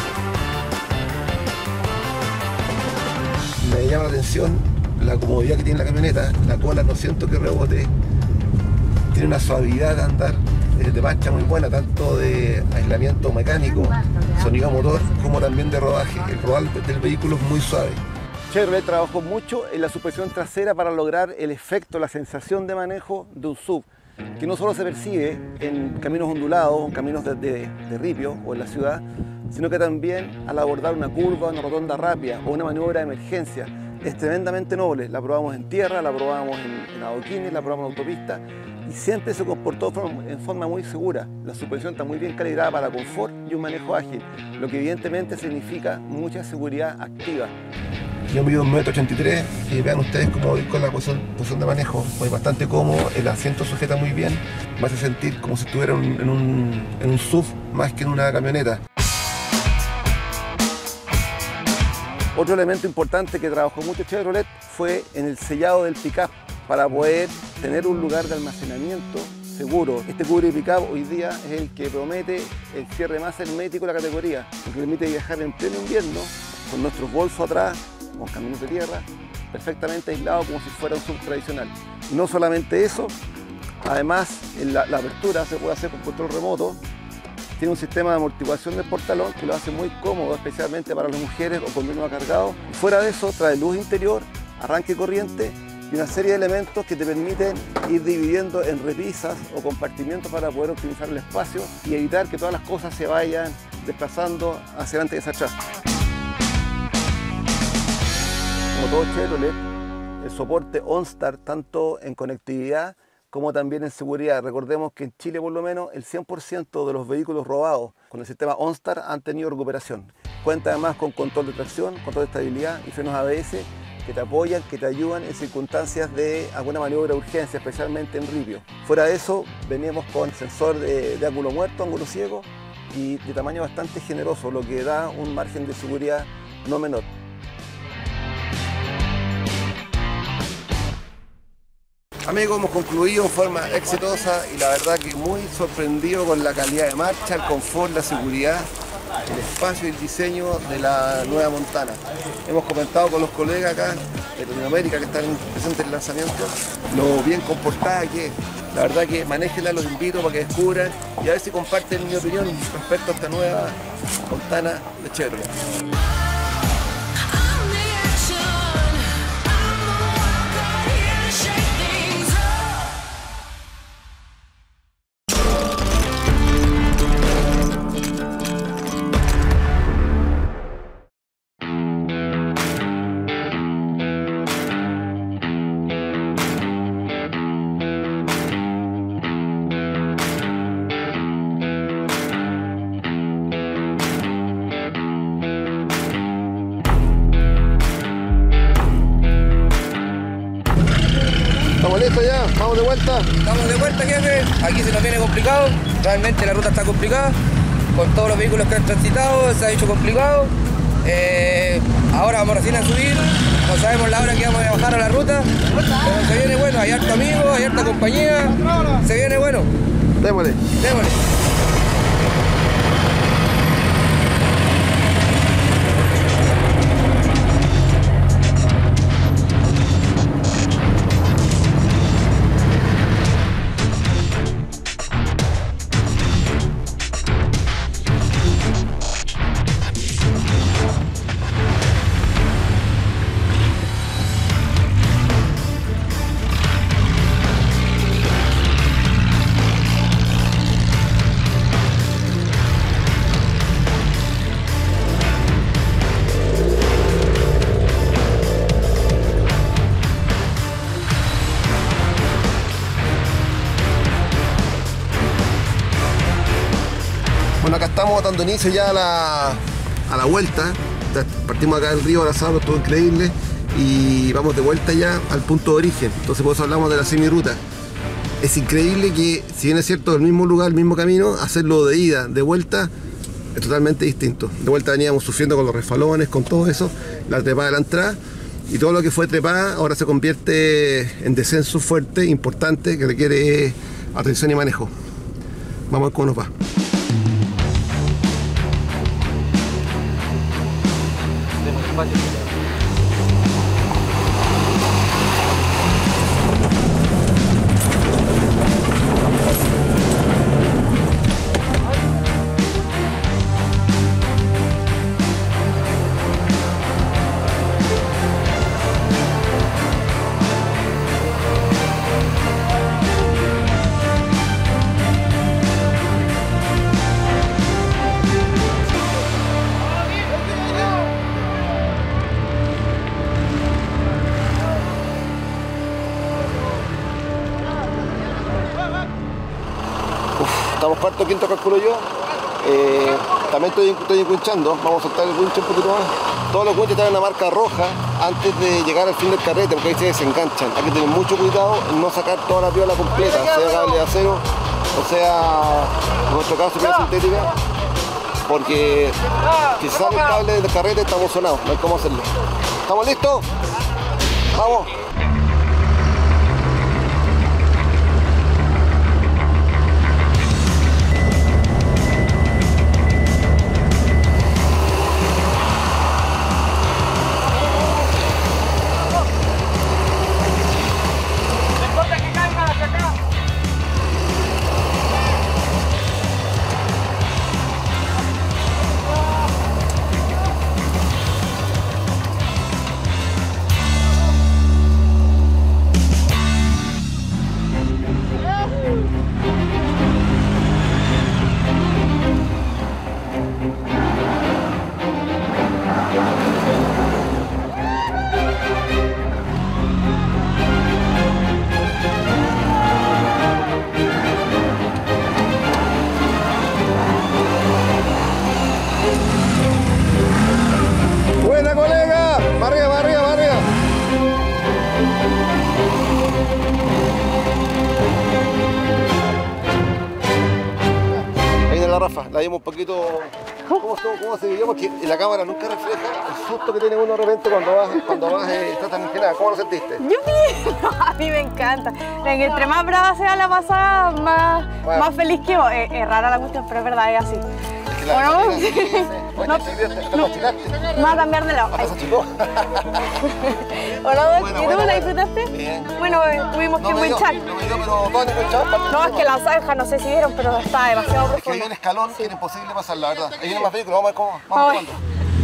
Me llama la atención la comodidad que tiene la camioneta. La cola no siento que rebote, tiene una suavidad de andar de marcha muy buena, tanto de aislamiento mecánico, sonido motor, como también de rodaje. El rodar del vehículo es muy suave. Chevrolet trabajó mucho en la suspensión trasera para lograr el efecto, la sensación de manejo de un SUV, que no solo se percibe en caminos ondulados, en caminos de ripio o en la ciudad, sino que también al abordar una curva, una rotonda rápida o una maniobra de emergencia. Es tremendamente noble. La probamos en tierra, la probamos en adoquines, la probamos en autopista y siempre se comportó en forma muy segura. La suspensión está muy bien calibrada para confort y un manejo ágil, lo que evidentemente significa mucha seguridad activa. Yo mido 1,83 m y vean ustedes cómo voy con la posición de manejo. Voy bastante cómodo, el asiento sujeta muy bien, me hace sentir como si estuviera en un SUV más que en una camioneta. Otro elemento importante que trabajó mucho Chevrolet fue en el sellado del pickup para poder tener un lugar de almacenamiento seguro. Este cubre pickup hoy día es el que promete el cierre más hermético de la categoría, que permite viajar en pleno invierno con nuestros bolsos atrás, con caminos de tierra, perfectamente aislado como si fuera un SUV tradicional. No solamente eso, además la apertura se puede hacer con control remoto. Tiene un sistema de amortiguación del portalón que lo hace muy cómodo, especialmente para las mujeres o cuando uno va cargado. Fuera de eso, trae luz interior, arranque corriente y una serie de elementos que te permiten ir dividiendo en repisas o compartimientos para poder optimizar el espacio y evitar que todas las cosas se vayan desplazando hacia adelante y hacia atrás. Como todo Chevrolet, el soporte OnStar tanto en conectividad como también en seguridad. Recordemos que en Chile por lo menos el 100% de los vehículos robados con el sistema OnStar han tenido recuperación. Cuenta además con control de tracción, control de estabilidad y frenos ABS que te apoyan, que te ayudan en circunstancias de alguna maniobra de urgencia, especialmente en ripio. Fuera de eso, venimos con sensor de ángulo muerto, ángulo ciego y de tamaño bastante generoso, lo que da un margen de seguridad no menor. Amigos, hemos concluido en forma exitosa y la verdad que muy sorprendido con la calidad de marcha, el confort, la seguridad, el espacio y el diseño de la nueva Montana. Hemos comentado con los colegas acá de Latinoamérica que están presentes en el lanzamiento lo bien comportada que es. La verdad que manéjenla, los invito para que descubran y a ver si comparten mi opinión respecto a esta nueva Montana de Chevrolet. ¿Estamos listos ya? ¿Vamos de vuelta? Estamos de vuelta, jefe. Aquí se nos viene complicado. Realmente la ruta está complicada. Con todos los vehículos que han transitado, se ha hecho complicado. Ahora vamos recién a subir. No sabemos la hora que vamos a bajar a la ruta. Pero se viene bueno. Hay harto amigos, hay harta compañía. Se viene bueno. Démosle. Démosle. Bueno, acá estamos dando inicio ya a la vuelta. Partimos acá del río Abrazado, estuvo increíble. Y vamos de vuelta ya al punto de origen. Entonces por eso hablamos de la semiruta. Es increíble que, si bien es cierto, el mismo lugar, el mismo camino, hacerlo de ida, de vuelta, es totalmente distinto. De vuelta veníamos sufriendo con los resfalones, con todo eso, la trepada de la entrada. Y todo lo que fue trepada ahora se convierte en descenso fuerte, importante, que requiere atención y manejo. Vamos a ver cómo nos va. Estamos cuarto, quinto, calculo yo. También estoy enguinchando. Vamos a soltar el winch un poquito más. Todos los winches están en la marca roja antes de llegar al fin del carrete, porque ahí se desenganchan. Hay que tener mucho cuidado en no sacar toda la piola completa, sea cable de acero, o sea, en nuestro caso, piedra sintética, porque si sale el cable del carrete estamos sonados, no hay cómo hacerlo. ¿Estamos listos? ¡Vamos! Rafa, la vimos un poquito. ¿Cómo se vivió? Porque la cámara nunca refleja el susto que tiene uno de repente cuando vas estás tan inclinada. ¿Cómo lo sentiste? Yo bien, a mí me encanta. Entre más brava sea la pasada, más feliz quedo. Es rara la cuestión, pero es verdad, es así. ¿O no? Me va a cambiar de lado. ¿O no? ¿Y tú la disfrutaste? Bien. Bueno, tuvimos que winchar. No, es que la zanja, no sé si vieron, pero está demasiado profundo. Es que hay un escalón que era imposible pasar, la verdad. Ahí vienen más vehículos, vamos a ver cómo. Vamos jugando.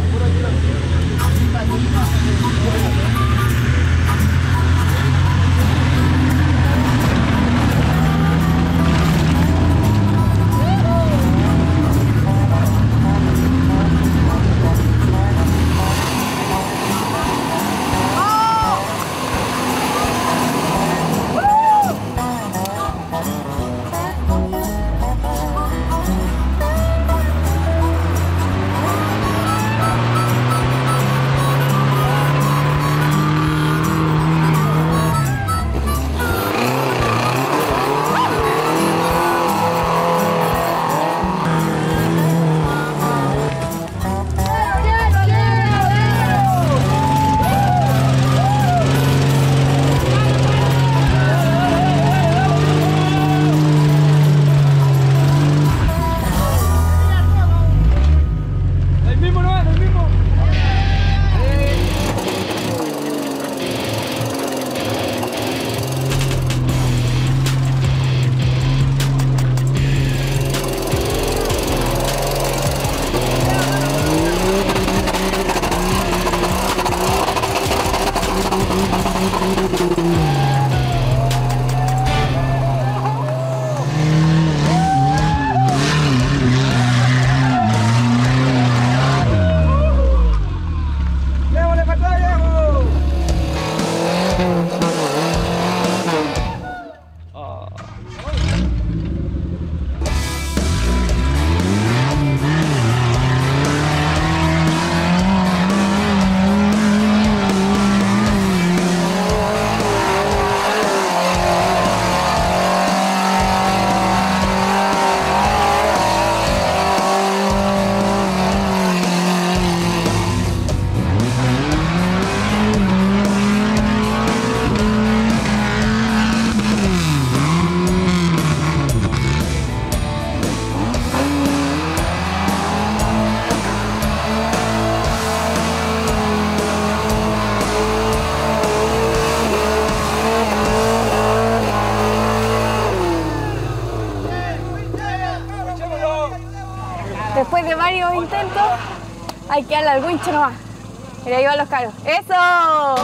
Después de varios intentos, hay que darle al wincho nomás. Mira, ahí van los caros. ¡Eso!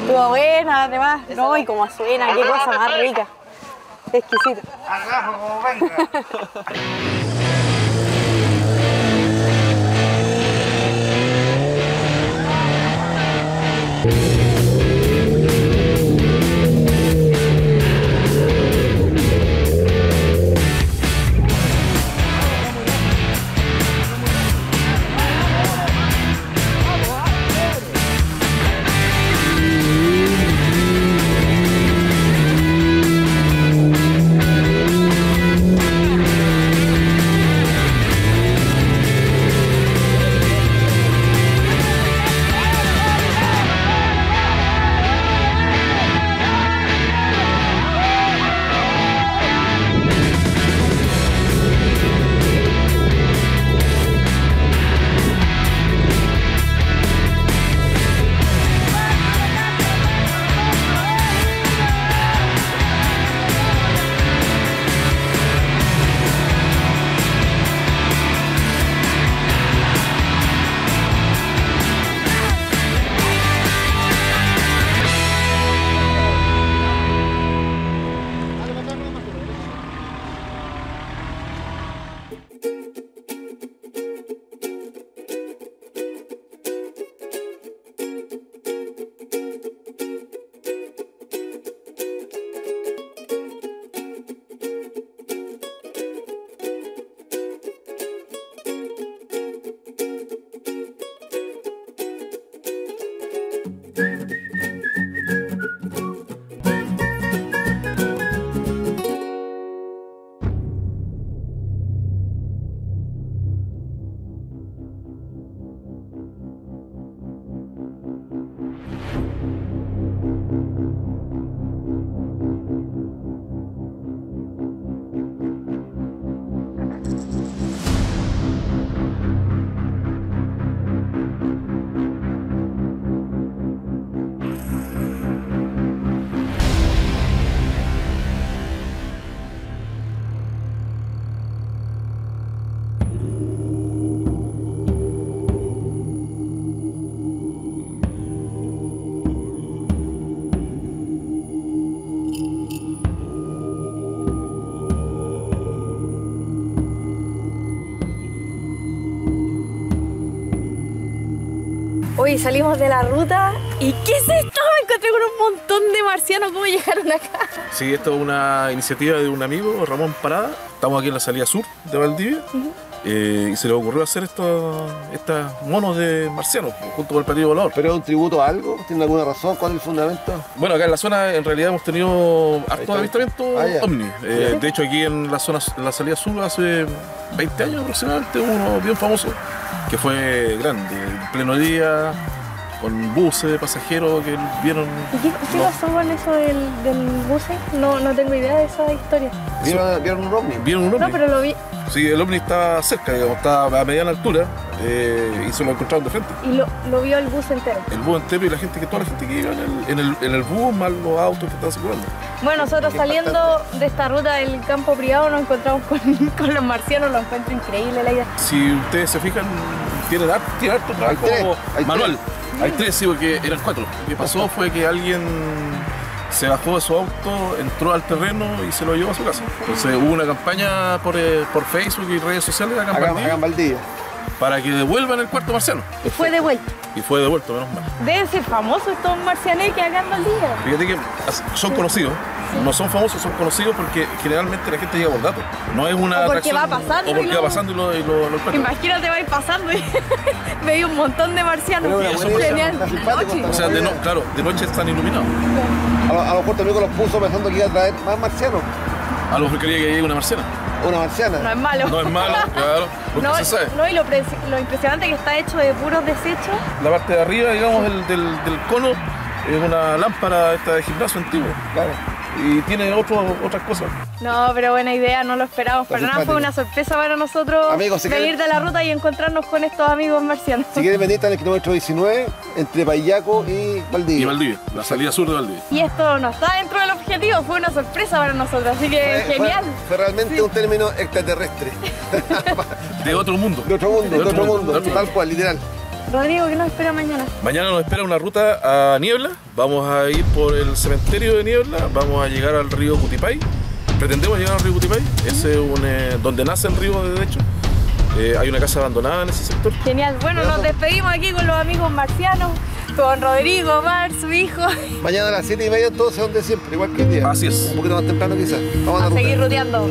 Estuvo buena, además. No, y como suena, qué cosa más rica. Exquisito. Agarro como venga. Hoy salimos de la ruta y ¿qué es esto? Me encontré con un montón de marcianos. ¿Cómo llegaron acá? Sí, esto es una iniciativa de un amigo, Ramón Parada. Estamos aquí en la salida sur de Valdivia. Y se le ocurrió hacer estos monos de marcianos junto con el platillo volador. ¿Pero es un tributo a algo? ¿Tiene alguna razón? ¿Cuál es el fundamento? Bueno, acá en la zona en realidad hemos tenido hartos avistamientos ovni. De hecho, aquí en la zona, en la salida sur, hace 20 años aproximadamente, hubo uno bien famoso que fue grande, en pleno día, con buses de pasajeros que vieron. ¿Y qué pasó con eso del buce? No tengo idea de esa historia. ¿Vieron un ovni? ¿Vieron un ovni? No, pero lo vi. Sí, el ovni estaba cerca, digamos, estaba a mediana altura y se lo encontraron de frente. Y lo vio el bus entero. El bus entero y toda la gente que iba en el bus, más los autos que estaban circulando. Bueno, nosotros saliendo de esta ruta del campo privado nos encontramos con los marcianos, lo encuentro increíble la idea. Si ustedes se fijan, tiene harto trabajo manual. Hay tres, sí, porque eran 4. Lo que pasó fue que alguien se bajó de su auto, entró al terreno y se lo llevó a su casa. Entonces hubo una campaña por Facebook y redes sociales acá en Valdivia para que devuelvan el cuarto marciano. Y fue devuelto. Y fue devuelto, menos mal. Deben ser famosos estos marcianeques acá en Valdivia. Fíjate que son conocidos. No son famosos, son conocidos porque generalmente la gente llega por datos. No es una porque va pasando. O porque va pasando y lo encuentra. Imagínate, va pasando y veía un montón de marcianos. Genial. O sea, de noche están iluminados. A lo mejor tu amigo los puso pensando que iba a traer más marcianos. A lo mejor quería que llegue una marciana. Una marciana. No es malo. No es malo, claro. No, se sabe. No, y lo impresionante que está hecho de puros desechos. La parte de arriba, digamos, del cono es una lámpara esta de gimnasio antiguo. Claro. Y tiene otras cosas. No, pero buena idea, no lo esperábamos. Para nada fue una sorpresa para nosotros venir de la ruta y encontrarnos con estos amigos marcianos. Si quieren venir, está en el kilómetro 19 entre Payaco y Valdivia. Y Valdivia, la salida sur de Valdivia. Y esto no está dentro del objetivo, fue una sorpresa para nosotros, así que genial. Fue realmente un término extraterrestre. De otro mundo. De otro mundo, tal cual, literal. Rodrigo, ¿qué nos espera mañana? Mañana nos espera una ruta a Niebla. Vamos a ir por el cementerio de Niebla, vamos a llegar al río Cutipay. Pretendemos llegar al río Cutipay, ese es donde nace el río de hecho. Hay una casa abandonada en ese sector. Genial, bueno, nos despedimos aquí con los amigos marcianos, con Rodrigo, Mar, su hijo. Mañana a las 7:30 entonces, donde siempre, igual que el día. Así es. Un poquito más temprano quizás. Vamos a seguir ruteando.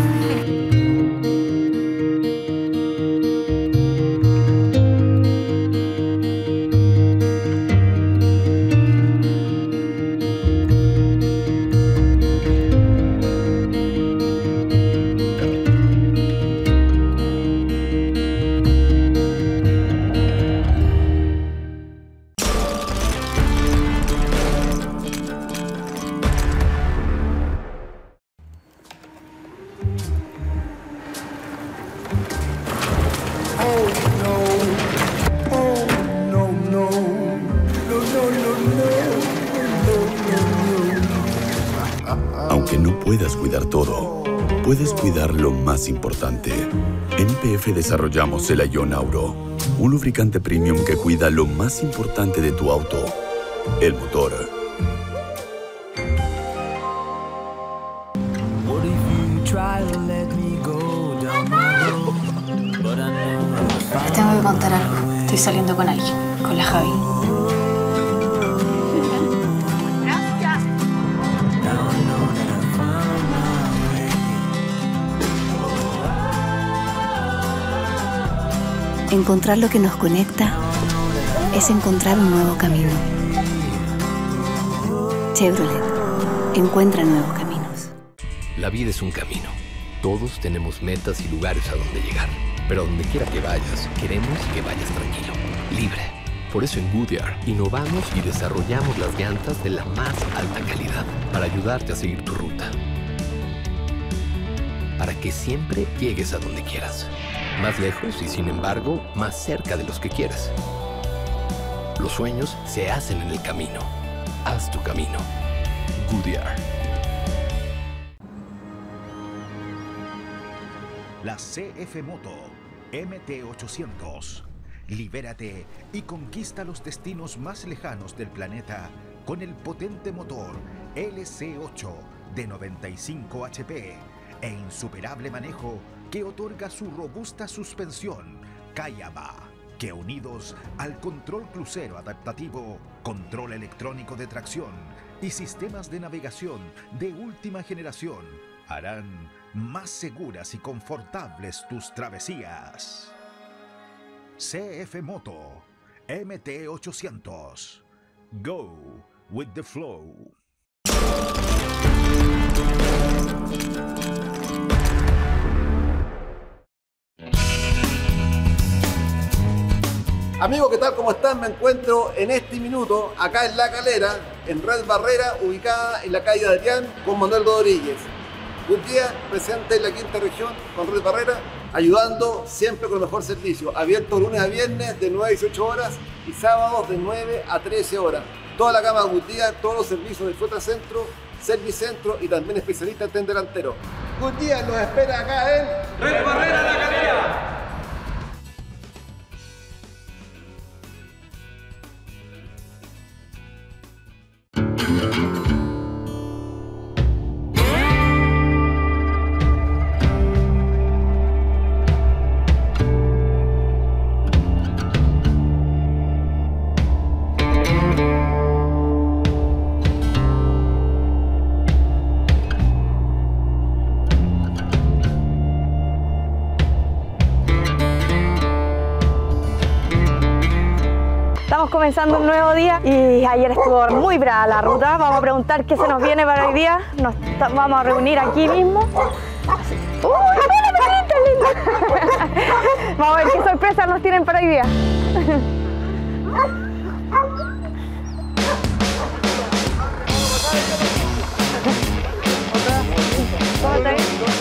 Aunque no puedas cuidar todo, puedes cuidar lo más importante. En YPF desarrollamos el Ion Auro, un lubricante premium que cuida lo más importante de tu auto, el motor. Les tengo que contar algo. Estoy saliendo con alguien, con la Javi. Encontrar lo que nos conecta es encontrar un nuevo camino. Chevrolet, encuentra nuevos caminos. La vida es un camino. Todos tenemos metas y lugares a donde llegar. Pero donde quiera que vayas, queremos que vayas tranquilo, libre. Por eso en Goodyear innovamos y desarrollamos las llantas de la más alta calidad para ayudarte a seguir tu ruta. Para que siempre llegues a donde quieras. Más lejos y, sin embargo, más cerca de los que quieres. Los sueños se hacen en el camino. Haz tu camino. Goodyear. La CF Moto MT800. Libérate y conquista los destinos más lejanos del planeta con el potente motor LC8 de 95 HP e insuperable manejo que otorga su robusta suspensión Kayama, que unidos al control crucero adaptativo, control electrónico de tracción y sistemas de navegación de última generación, harán más seguras y confortables tus travesías. CF Moto MT800. Go with the flow. Amigos, ¿qué tal? ¿Cómo están? Me encuentro en este minuto acá en La Calera, en Red Barrera, ubicada en la calle Adrián, con Manuel Rodríguez. Un día presente en la quinta región con Red Barrera, ayudando siempre con el mejor servicio. Abierto lunes a viernes de 9 a 18 horas y sábados de 9 a 13 horas. Toda la gama Goodyear, todos los servicios de Flota Centro, Servicentro y también especialista en tren delantero. Goodyear nos espera acá en Red Barrera, La Calera. Estamos comenzando un nuevo día y ayer estuvo muy brava la ruta. Vamos a preguntar qué se nos viene para hoy día. Nos vamos a reunir aquí mismo. ¡Uy, mira, perrita linda! Vamos a ver qué sorpresas nos tienen para hoy día. ¿Cómo estás?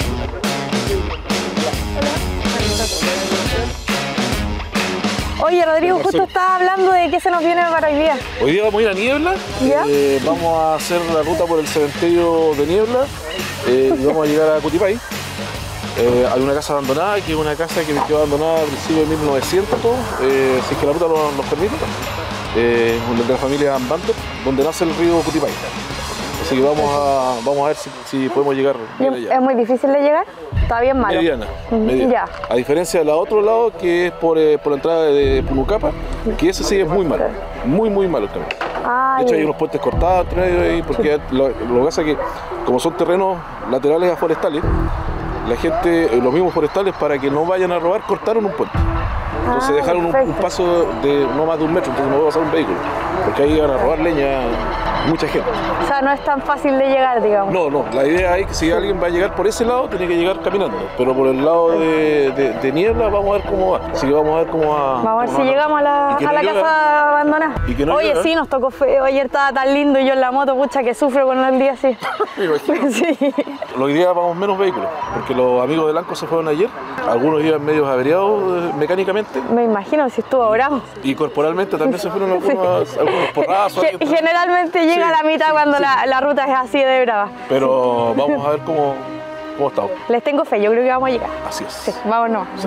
Oye, Rodrigo, justo estaba hablando de qué se nos viene para hoy día. Hoy día vamos a ir a Niebla, vamos a hacer la ruta por el cementerio de Niebla y vamos a llegar a Cutipay. Hay una casa abandonada, que es una casa que quedó abandonada al principio de 1900, si es que la ruta nos permite, de la familia Banter, donde nace el río Cutipay. Así que vamos a ver si podemos llegar bien allá. ¿Es muy difícil de llegar? Está bien malo. Mediana. Ya. A diferencia del otro lado, que es por la entrada de Punucapa, que ese sí es muy malo, muy malo el camino. De hecho hay unos puentes cortados entre medio ahí, porque lo que pasa es que como son terrenos laterales a forestales, la gente, los mismos forestales, para que no vayan a robar, cortaron un puente. Entonces dejaron un paso de no más de 1 metro, entonces no va a pasar un vehículo, porque ahí van a robar leña mucha gente. O sea, no es tan fácil de llegar, digamos. No, la idea es que si alguien va a llegar por ese lado, tiene que llegar caminando, pero por el lado de niebla vamos a ver cómo va. Así que vamos a ver cómo va. Vamos a ver si llegamos a la casa abandonada. Oye, sí, nos tocó feo, ayer estaba tan lindo y yo en la moto, pucha, que sufro con el día así. Sí. Hoy día vamos menos vehículos, porque los amigos del ANCO se fueron ayer, algunos iban medios averiados mecánicamente. Me imagino, si estuvo bravo. Y corporalmente también se fueron algunos porrazos. Generalmente llega a la mitad cuando la ruta es así de brava. Pero vamos a ver cómo estamos. Les tengo fe, yo creo que vamos a llegar. Así es. Sí, vámonos. Sí.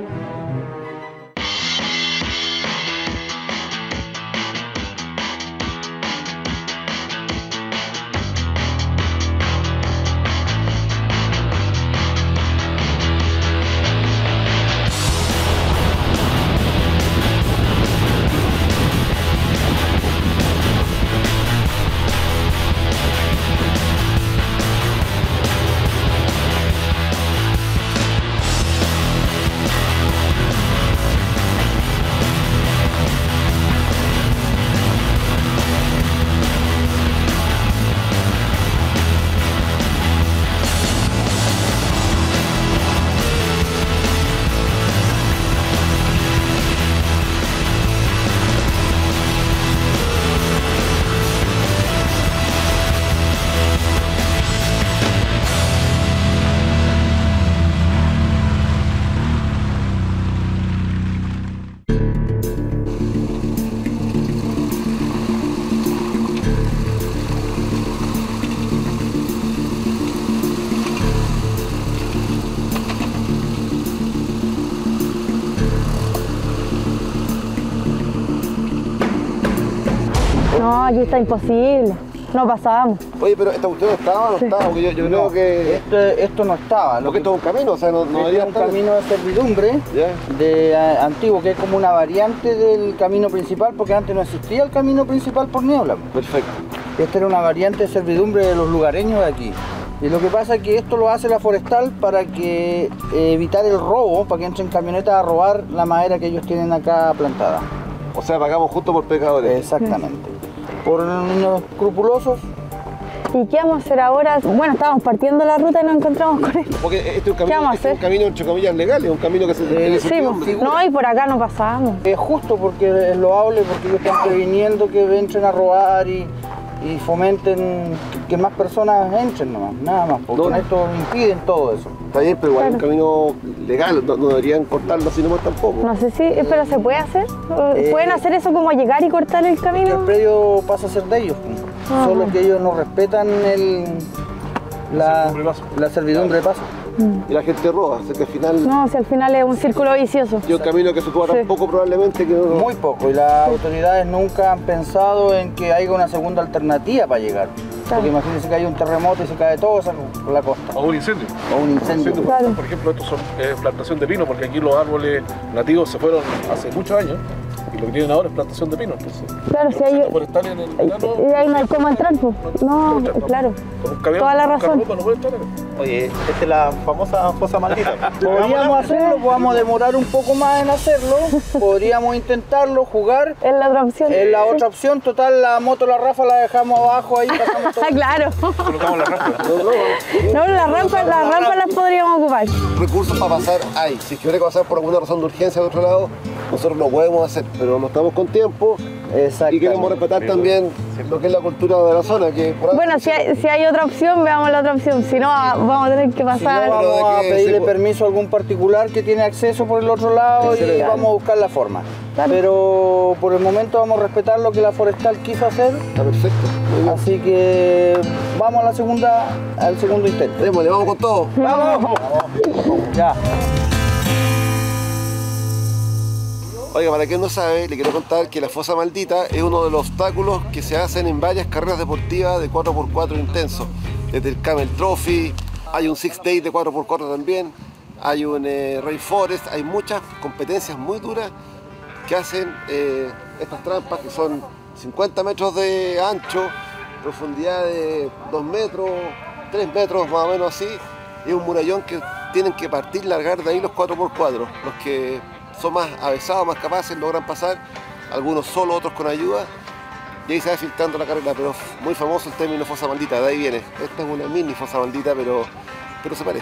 No, aquí está imposible. No pasábamos. Oye, pero esta cuestión estaba o no estaba, porque yo creo que... Esto no estaba. Porque esto es un camino, o sea, no debería estar... un camino de servidumbre, de antiguo, que es como una variante del camino principal, porque antes no existía el camino principal por niebla. Perfecto. Esta era una variante de servidumbre de los lugareños de aquí. Y lo que pasa es que esto lo hace la forestal para que evitar el robo, para que entren camionetas a robar la madera que ellos tienen acá plantada. O sea, pagamos justo por pecadores. Exactamente. Por unos escrupulosos. ¿Y qué vamos a hacer ahora? Bueno, estábamos partiendo la ruta y nos encontramos con esto. Porque este es un camino, un camino entre comillas legal, es un camino que se... sí, no, y por acá no pasamos. Es justo porque es loable, porque ellos están previniendo que entren a robar y fomenten que más personas entren nomás, nada más, porque con esto impiden todo eso. Está bien, pero igual es un camino legal, no deberían cortarlo así nomás tampoco. No sé si, pero ¿se puede hacer? ¿Pueden hacer eso como llegar y cortar el camino? El predio pasa a ser de ellos, solo que ellos no respetan la servidumbre de paso. Y la gente roba, así que al final... No, si al final es un círculo vicioso. Y un camino que se cobra poco probablemente que no... Muy poco, y las autoridades nunca han pensado en que haya una segunda alternativa para llegar. Porque imagínense que hay un terremoto y se cae todo por la costa. O un incendio. O un incendio. Claro. Por ejemplo, estos son plantación de pino, porque aquí los árboles nativos se fueron hace muchos años. Y lo que tienen ahora es plantación de pino. Entonces, claro, si hay... en el verano, y ahí no hay cómo entrar, pues. No, claro. Con un camión, toda la razón. No puede entrar acá. Oye, esta es la famosa fosa maldita. Podríamos hacerlo, podemos demorar un poco más en hacerlo. Podríamos intentarlo, jugar. Es la otra opción. Es la otra opción. Total, la moto, la Rafa la dejamos abajo, ahí pasamos todo. Claro. Colocamos la rampa. No, las rampas las podríamos ocupar. Recursos para pasar hay. Si es que hubiera que pasar por alguna razón de urgencia de otro lado, nosotros lo podemos hacer, pero no estamos con tiempo. Y queremos respetar también lo que es la cultura de la zona. Que bueno, si hay otra opción, veamos la otra opción. Si no, vamos a tener que pasar. Si no, vamos a pedirle permiso a algún particular que tiene acceso por el otro lado y vamos a buscar la forma. pero por el momento vamos a respetar lo que la forestal quiso hacer. Está perfecto. Así que vamos a la segunda, al segundo intento. Démosle, vamos con todo. ¡Vamos! Ya. Oiga, para quien no sabe, le quiero contar que la fosa maldita es uno de los obstáculos que se hacen en varias carreras deportivas de 4x4 intensos. Desde el Camel Trophy, hay un Six Days de 4x4 también, hay un Rainforest, hay muchas competencias muy duras que hacen estas trampas que son 50 metros de ancho, profundidad de 2 metros, 3 metros más o menos así, y un murallón que tienen que partir, largar de ahí los 4x4. Los que son más avesados, más capaces, logran pasar, algunos solo, otros con ayuda, y ahí se va filtrando la carrera, pero muy famoso el término fosa maldita, de ahí viene. Esta es una mini fosa maldita, pero se parece.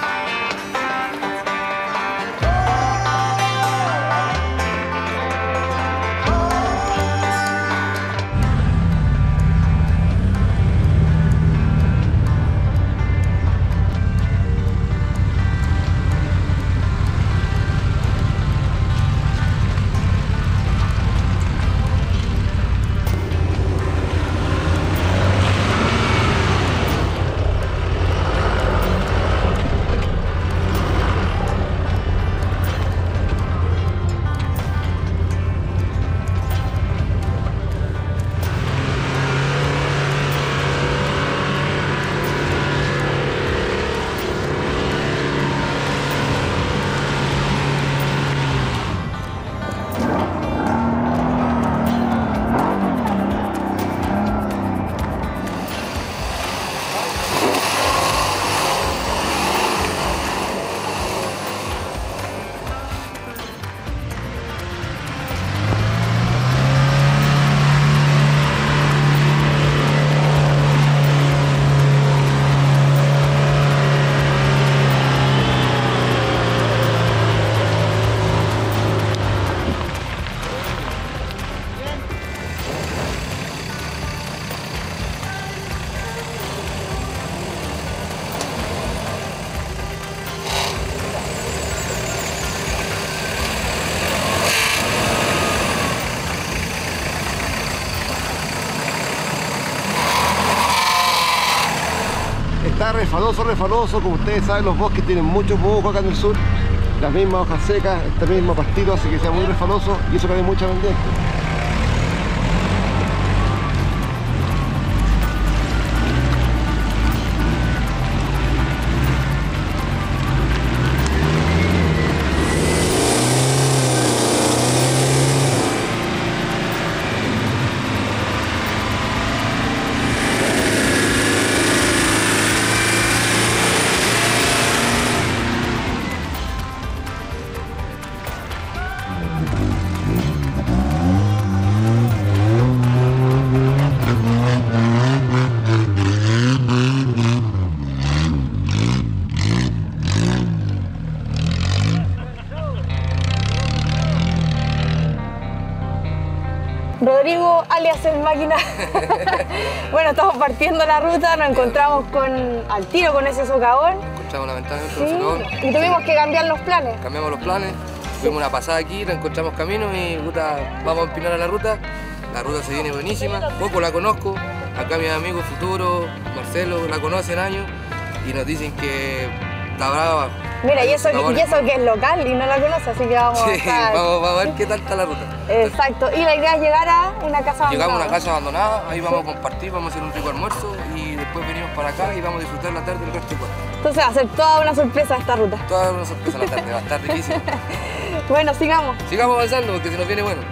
Está refaloso, como ustedes saben, los bosques tienen muchos moco acá en el sur, las mismas hojas secas, este mismo pastito hace que sea muy refaloso y eso que hay mucha pendiente. Rodrigo, alias el máquina. Bueno, estamos partiendo la ruta, nos encontramos al tiro con ese socavón. Encontramos lamentablemente Sí, un socavón. y tuvimos que cambiar los planes. Cambiamos los planes, tuvimos una pasada aquí, nos encontramos camino y puta, vamos a empinar a la ruta. La ruta se viene buenísima, poco la conozco. Acá mis amigos futuros, Marcelo, la conocen años y nos dicen que está brava. Mira, y eso que es local y no la conoce, así que vamos vamos a ver qué tal está la ruta. Exacto, y la idea es llegar a una casa abandonada. Llegamos a una casa abandonada, ahí vamos a compartir, vamos a hacer un rico almuerzo y después venimos para acá y vamos a disfrutar la tarde del resto del cuerpo. Entonces va a ser toda una sorpresa esta ruta. Toda una sorpresa la tarde, va a estar riquísimo. Bueno, sigamos. Sigamos avanzando porque se nos viene bueno.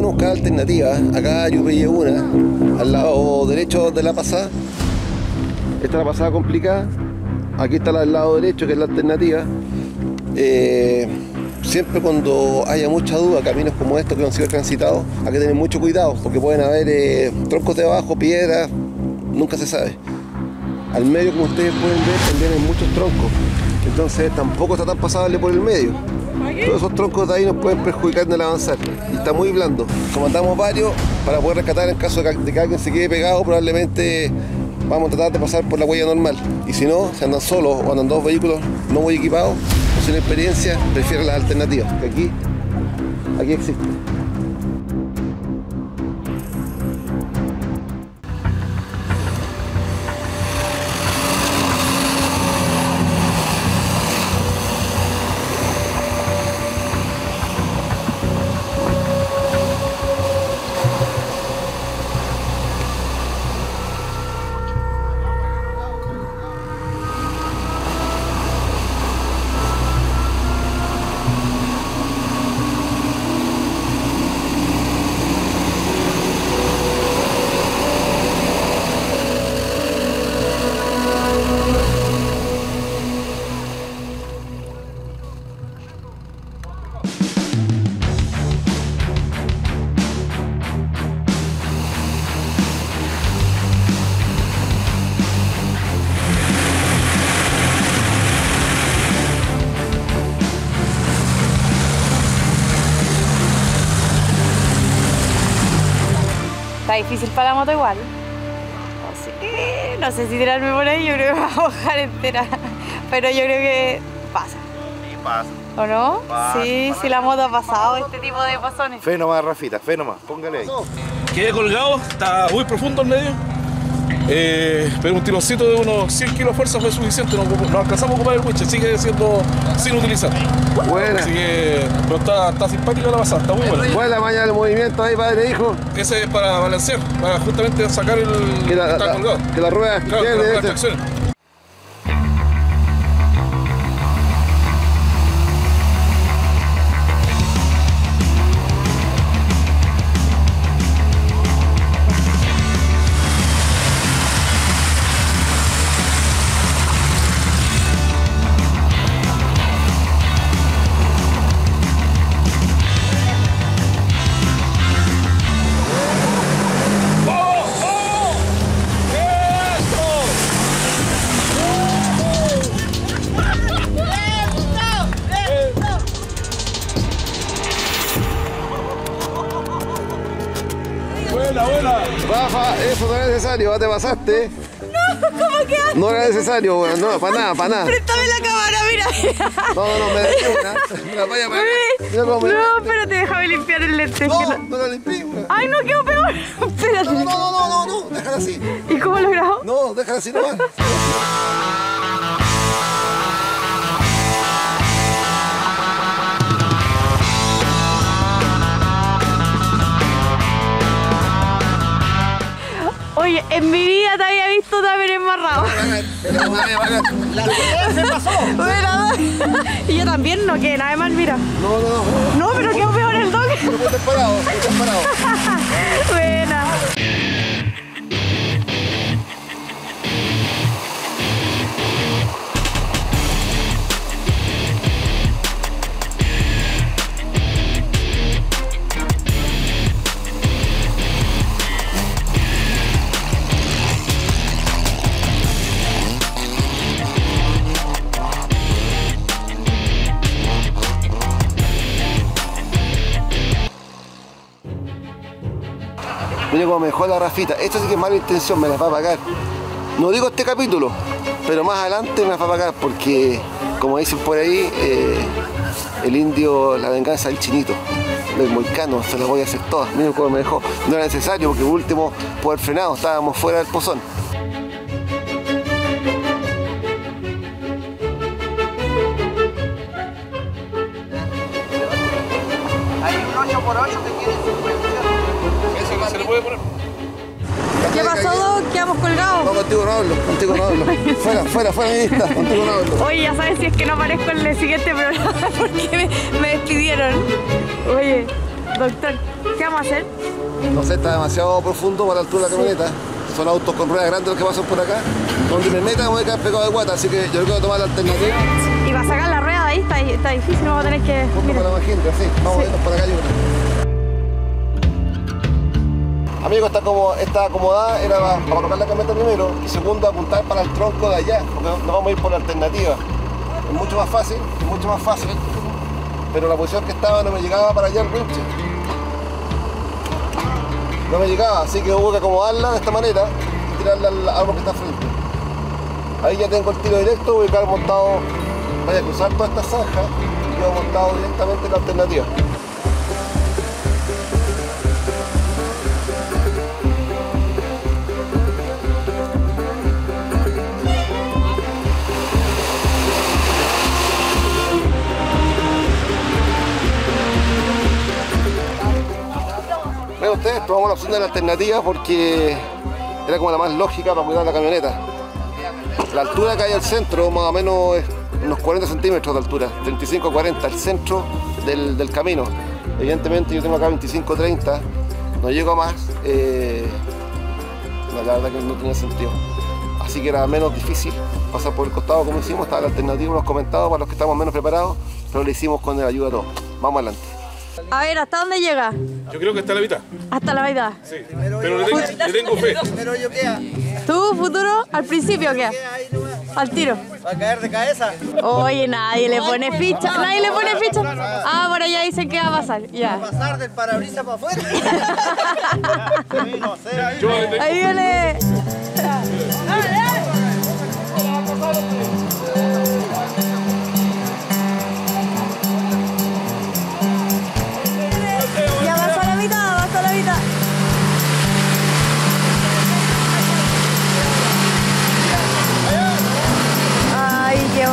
bueno buscar alternativas. Acá yo pillé una, al lado derecho de la pasada. Esta es la pasada complicada. Aquí está al lado derecho, que es la alternativa. Siempre cuando haya mucha duda, caminos como estos que no han sido transitados, hay que tener mucho cuidado, porque pueden haber troncos debajo, piedras, nunca se sabe. Al medio, como ustedes pueden ver, también hay muchos troncos, entonces tampoco está tan pasable por el medio. Todos esos troncos de ahí nos pueden perjudicar en el avanzar, y está muy blando. Comandamos varios para poder rescatar en caso de que alguien se quede pegado. Probablemente vamos a tratar de pasar por la huella normal, y si no, si andan solos o andan dos vehículos no muy equipados, sin experiencia, prefieren las alternativas, que aquí existen. Está difícil para la moto igual. No sé si tirarme por ahí, yo creo que me voy a bajar entera. Pero yo creo que pasa. Sí, pasa. ¿O no? Pasa, Sí, pasa. sí, la moto ha pasado este tipo de pasones. Fe nomás, Rafita, fe nomás, póngale ahí. Quedé colgado, está muy profundo el medio. Pero un tironcito de unos 100 kilos de fuerza fue suficiente, no alcanzamos a ocupar el winch, sigue siendo sin utilizar. Buena. Así que, pero está simpática la pasada, está muy buena. ¿Cuál es la maña del movimiento ahí, padre, hijo? Ese es para balancear, para justamente sacar el que está colgado. Que la rueda claro, que la rueda traccione. Rafa, eso no era necesario, te pasaste. No, ¿cómo que? No era necesario, bueno, no, para nada, para nada. Préstame la cámara, mira. No, me dejé una. Me la vaya a pagar. No, espérate, déjame limpiar el lente. No la limpié. Ay, no, quedó peor. Espérate. No, déjala así. ¿Y cómo lo grabo? No, déjala así nomás. Oye, en mi vida te había visto también embarrado. La se pasó. Y yo también no quedé nada de mal, mira. No, pero quedó peor el toque. Pero ponte parado. Buena. Mira cómo me dejó la Rafita. Esto sí que es mala intención, me las va a pagar. No digo este capítulo, pero más adelante me las va a pagar porque, como dicen por ahí, el indio, la venganza del chinito, del moicano, se las voy a hacer todas. Mira cómo me dejó. No era necesario porque por último, por haber frenado, estábamos fuera del pozón. Hay un 8x8 que tiene suspensión. Eso no se le puede poner. ¿Qué pasó, Doc? Quedamos colgados. No, contigo no hablo. Fuera, mi vista, contigo no hablo. Oye, ya sabes si es que no aparezco en el siguiente programa porque me despidieron. Oye, doctor, quedamos vamos a hacer? No sé, está demasiado profundo para la altura de la camioneta. Son autos con ruedas grandes los que pasan por acá. Donde me meta me voy a quedar pegado de guata, así que yo creo que voy a tomar la alternativa. Y va a sacar la rueda de ahí, está difícil, vamos a tener que... Para más gente, así, vamos a irnos por acá. Amigo, esta acomodada era para colocar la camioneta primero y segundo apuntar para el tronco de allá, porque nos vamos a ir por la alternativa. Es mucho más fácil, pero la posición que estaba no me llegaba para allá el winche. No me llegaba, así que hubo que acomodarla de esta manera y tirarla al árbol que está frente. Ahí ya tengo el tiro directo, voy a quedar montado, vaya a cruzar toda esta zanja y quedo montado directamente en la alternativa. Vean ustedes, tomamos la opción de la alternativa porque era como la más lógica para cuidar la camioneta. La altura que hay al centro, más o menos, es unos 40 centímetros de altura, 35 a 40, el centro del camino. Evidentemente yo tengo acá 25-30, no llego a más, la verdad que no tenía sentido. Así que era menos difícil pasar por el costado como hicimos, estaba la alternativa, unos comentados para los que estamos menos preparados, pero lo hicimos con la ayuda de todos. Vamos adelante. A ver, ¿hasta dónde llega? Yo creo que hasta la mitad. Hasta la mitad. Sí, pero le tengo fe. Pero yo queda. ¿Tú, futuro, al principio qué? Al tiro. ¿Va a caer de cabeza? Oye, nadie le pone ficha. Nadie le pone ficha. Ah, por allá dicen que va a pasar. Ya. ¿Va a pasar del parabrisas para afuera? Sí, no sé. Ahí viene. Ya vas a la mitad, vas a la mitad. Ay, qué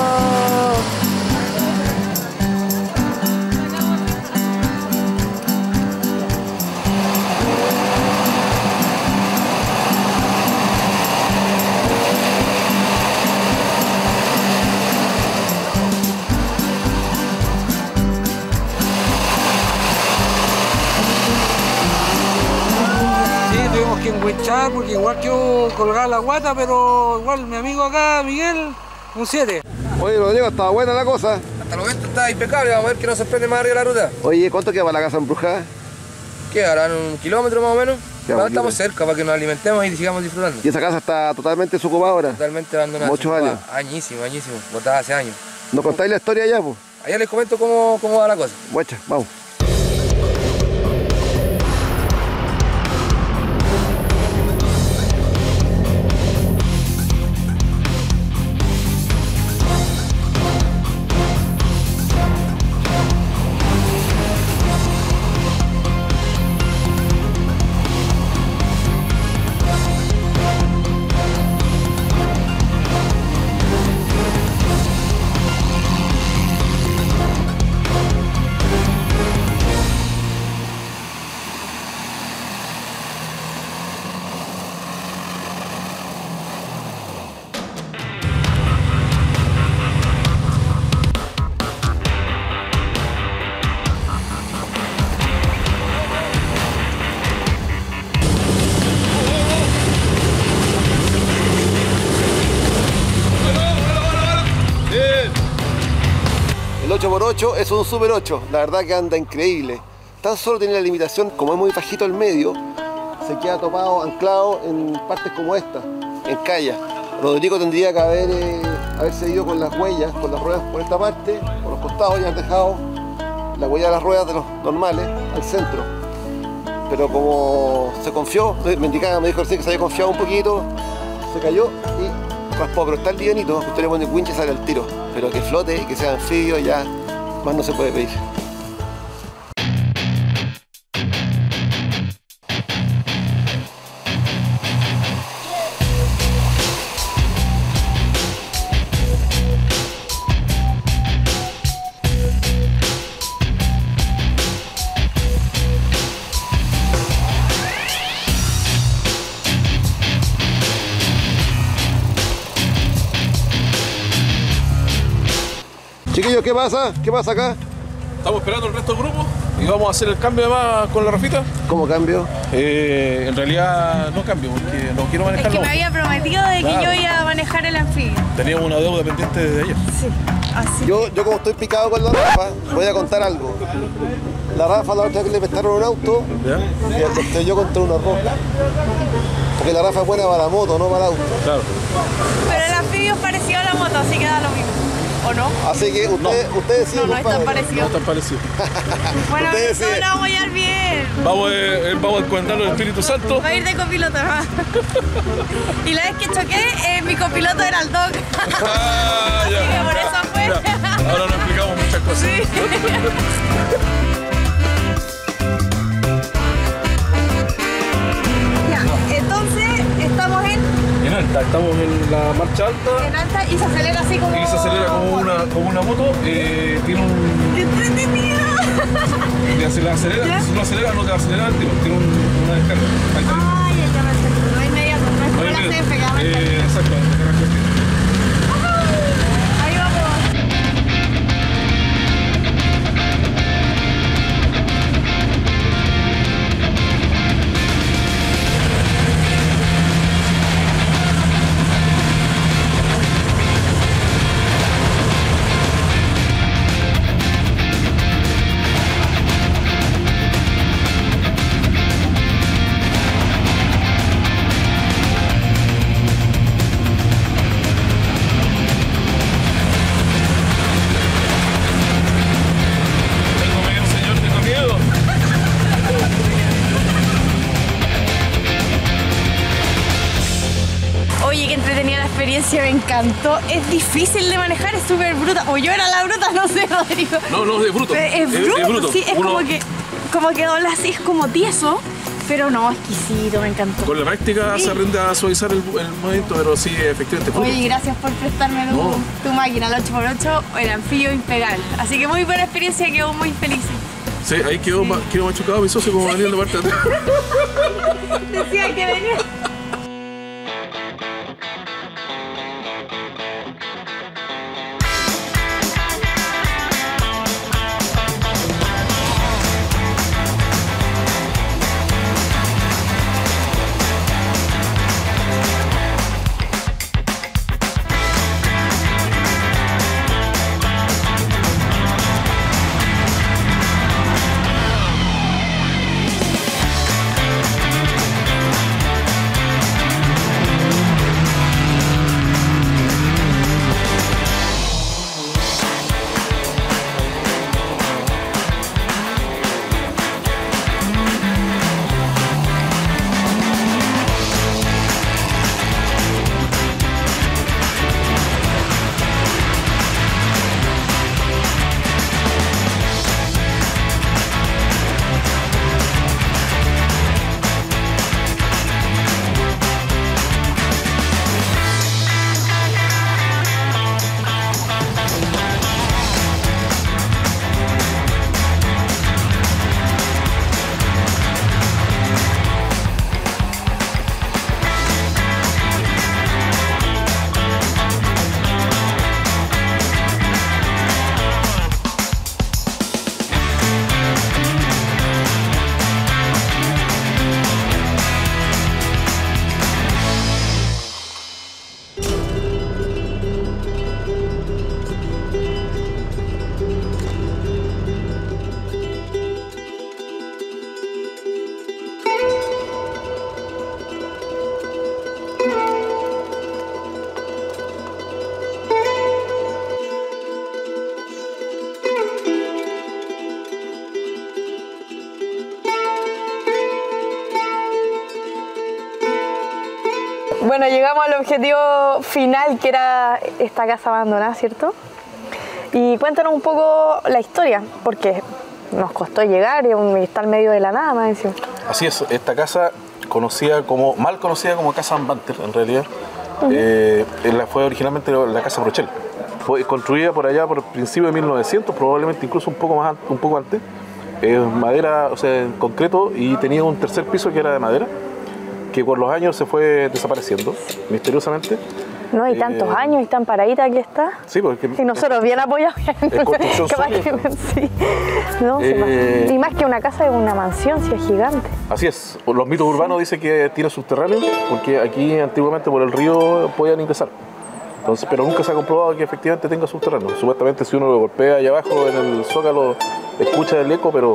que enguinchar porque igual quedó colgada la guata, pero igual mi amigo acá, Miguel, un 7. Oye, Rodrigo, estaba buena la cosa. Hasta el momento está impecable, vamos a ver que no se prende más arriba de la ruta. Oye, ¿cuánto queda para la casa embrujada? Quedarán 1 kilómetro más o menos. Ahora estamos cerca para que nos alimentemos y sigamos disfrutando. ¿Y esa casa está totalmente desocupada ahora? Totalmente abandonada. Muchos años. Añísimo, botada hace años. ¿Nos contáis la historia allá, pues? Allá les comento cómo va la cosa. Mucha, vamos. El 8x8 es un Super 8, la verdad que anda increíble. Tan solo tiene la limitación, como es muy bajito el medio, se queda topado, anclado en partes como esta, en calles. Rodrigo tendría que haberse ido con las huellas, con las ruedas por esta parte, por los costados, y haber dejado la huella de las ruedas de los normales al centro. Pero como se confió, me dijo que se había confiado un poquito, se cayó y raspó, pero está livianito, usted le pone el winch y sale al tiro. Pero que flote y que sea anfibio ya más no se puede pedir. Chiquillos, ¿qué pasa? ¿Qué pasa acá? Estamos esperando el resto del grupo y vamos a hacer el cambio además con la Rafita. ¿Cómo cambio? En realidad no cambio, porque no quiero Es manejarlo. que me había prometido de que Claro. yo iba a manejar el anfibio. Teníamos una deuda pendiente desde ayer. Sí, así. Yo como estoy picado con la Rafa, voy a contar algo. La Rafa la otra vez le prestaron un auto y la estrelló contra una roca. Porque la Rafa es buena para la moto, no para el auto. Claro. Pero el anfibio es parecido a la moto, así que da lo mismo. ¿O no? Así que usted decide. No es tan parecido. No es tan parecido. Bueno, Usted eso decide. lo vamos a hallar bien. Vamos a encomendarlo al Espíritu Santo. Va a ir de copiloto, ¿no? Y la vez que choqué, mi copiloto era el Doc. Ah, Así que por eso fue. Ya. Ahora nos explicamos muchas cosas. Ya, entonces estamos En alta, estamos en la marcha alta. en alta y se acelera así como... Y se acelera como una moto. Tiene un... ¡Qué entretenido! Si la acelera, ¿Ya? si no acelera, no te va a acelerar el tiro. Tiene una descarga. Ahí está. Ay, ya me entendí. No inmediato, no es como la CF, que va a meter. Exacto, descarga cortita. Ahí vamos. Tengo miedo. Oye, qué entretenida la experiencia, me encantó. Es difícil de manejar, es súper bruta. O yo era la bruta, no sé, Rodrigo. No, es bruto. Es bruto, sí, es Uno- como que dobla así, es como tieso. Pero no, exquisito, me encantó. Con la práctica Sí. se aprende a suavizar el movimiento, pero sí, efectivamente. bruto. Oye, gracias por prestarme No. tu máquina, el 8x8, el anfibio impecable. Así que muy buena experiencia, quedó muy feliz. Sí, ahí quedó machucado mi socio como Daniel de parte de atrás. Decía que venía. Bueno, llegamos al objetivo final, que era esta casa abandonada, ¿cierto? Y cuéntanos un poco la historia, porque nos costó llegar y está al medio de la nada, más encima. Así es, esta casa mal conocida como Casa Van Banter, en realidad, fue originalmente la Casa Brochel. Fue construida por allá por principios de 1900, probablemente incluso un poco antes. Madera, o sea, en concreto, y tenía un tercer piso que era de madera, que con los años se fue desapareciendo misteriosamente. No, y tantos años y tan paradita que está. Sí, porque... Y nosotros bien apoyados. Es construcción sí. No, y más que una casa, es una mansión, sí, es gigante. Así es. Los mitos urbanos dicen que tiene subterráneos, porque aquí antiguamente por el río podían ingresar. Entonces, pero nunca se ha comprobado que efectivamente tenga subterráneo. Supuestamente si uno lo golpea allá abajo en el zócalo, escucha el eco, pero...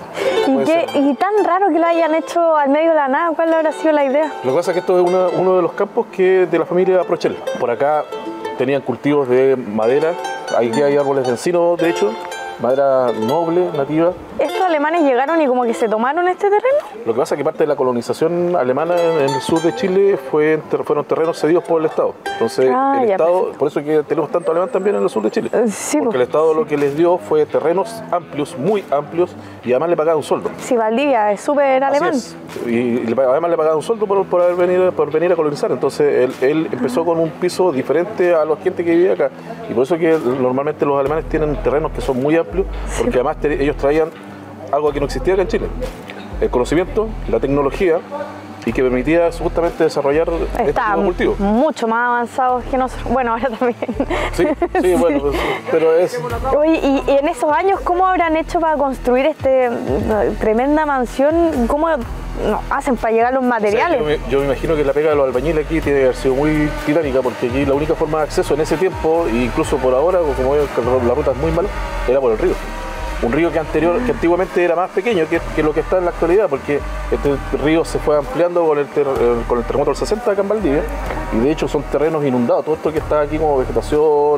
Y tan raro que lo hayan hecho al medio de la nada, ¿cuál habrá sido la idea? Lo que pasa es que esto es uno de los campos que de la familia Prochel. Por acá tenían cultivos de madera, aquí hay árboles de encino, de hecho, madera noble, nativa. ¿Estos alemanes llegaron y como que se tomaron este terreno? Lo que pasa es que parte de la colonización alemana en el sur de Chile fueron terrenos cedidos por el Estado. Entonces el Estado, perfecto. Por eso es que tenemos tanto alemán también en el sur de Chile. Sí, porque el Estado lo que les dio fue terrenos amplios, muy amplios, y además le pagaban un sueldo. Sí, Valdivia es súper alemán. Es. Y además le pagaban un sueldo por venir a colonizar. Entonces él empezó con un piso diferente a la gente que vivía acá. Y por eso es que normalmente los alemanes tienen terrenos que son muy amplios, porque además ellos traían algo que no existía acá en Chile: el conocimiento, la tecnología, y que permitía justamente desarrollar este tipo de cultivo. Mucho más avanzados que nosotros. Bueno, ahora también. Sí, bueno, pero es... Oye, y en esos años, ¿cómo habrán hecho para construir tremenda mansión? ¿Cómo hacen para llegar los materiales? O sea, yo me imagino que la pega de los albañiles aquí tiene que haber sido muy titánica, porque aquí la única forma de acceso en ese tiempo, e incluso por ahora, como la ruta es muy mala, era por el río. Un río que antiguamente era más pequeño que lo que está en la actualidad, porque este río se fue ampliando con el terremoto del 60 acá en Valdivia, y de hecho son terrenos inundados. Todo esto que está aquí como vegetación,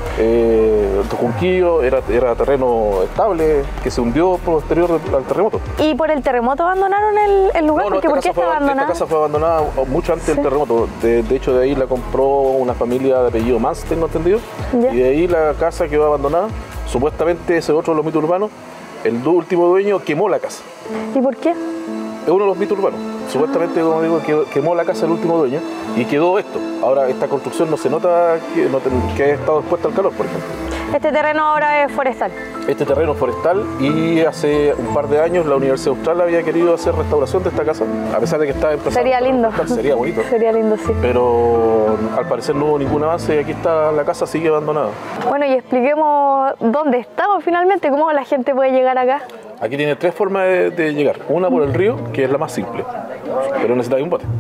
Junquillo, era terreno estable que se hundió posterior al terremoto. ¿Y por el terremoto abandonaron el lugar? No, ¿por qué está abandonada? Esta casa fue abandonada mucho antes del terremoto. De hecho, de ahí la compró una familia de apellido Mans, tengo entendido, y de ahí la casa quedó abandonada. Supuestamente ese otro de los mitos urbanos, el último dueño quemó la casa. ¿Y por qué? Es uno de los mitos urbanos. Supuestamente, como digo, quemó la casa el último dueño y quedó esto. Ahora esta construcción no se nota que haya estado expuesta al calor, por ejemplo. Este terreno ahora es forestal. Este terreno es forestal, y hace un par de años la Universidad Austral había querido hacer restauración de esta casa, a pesar de que estaba empezando. Sería lindo. Sería bonito. Sería lindo, sí. Pero al parecer no hubo ningún avance y aquí está la casa, sigue abandonada. Bueno, y expliquemos dónde estamos finalmente, cómo la gente puede llegar acá. Aquí tiene tres formas de llegar. Una por el río, que es la más simple, pero necesita un bote.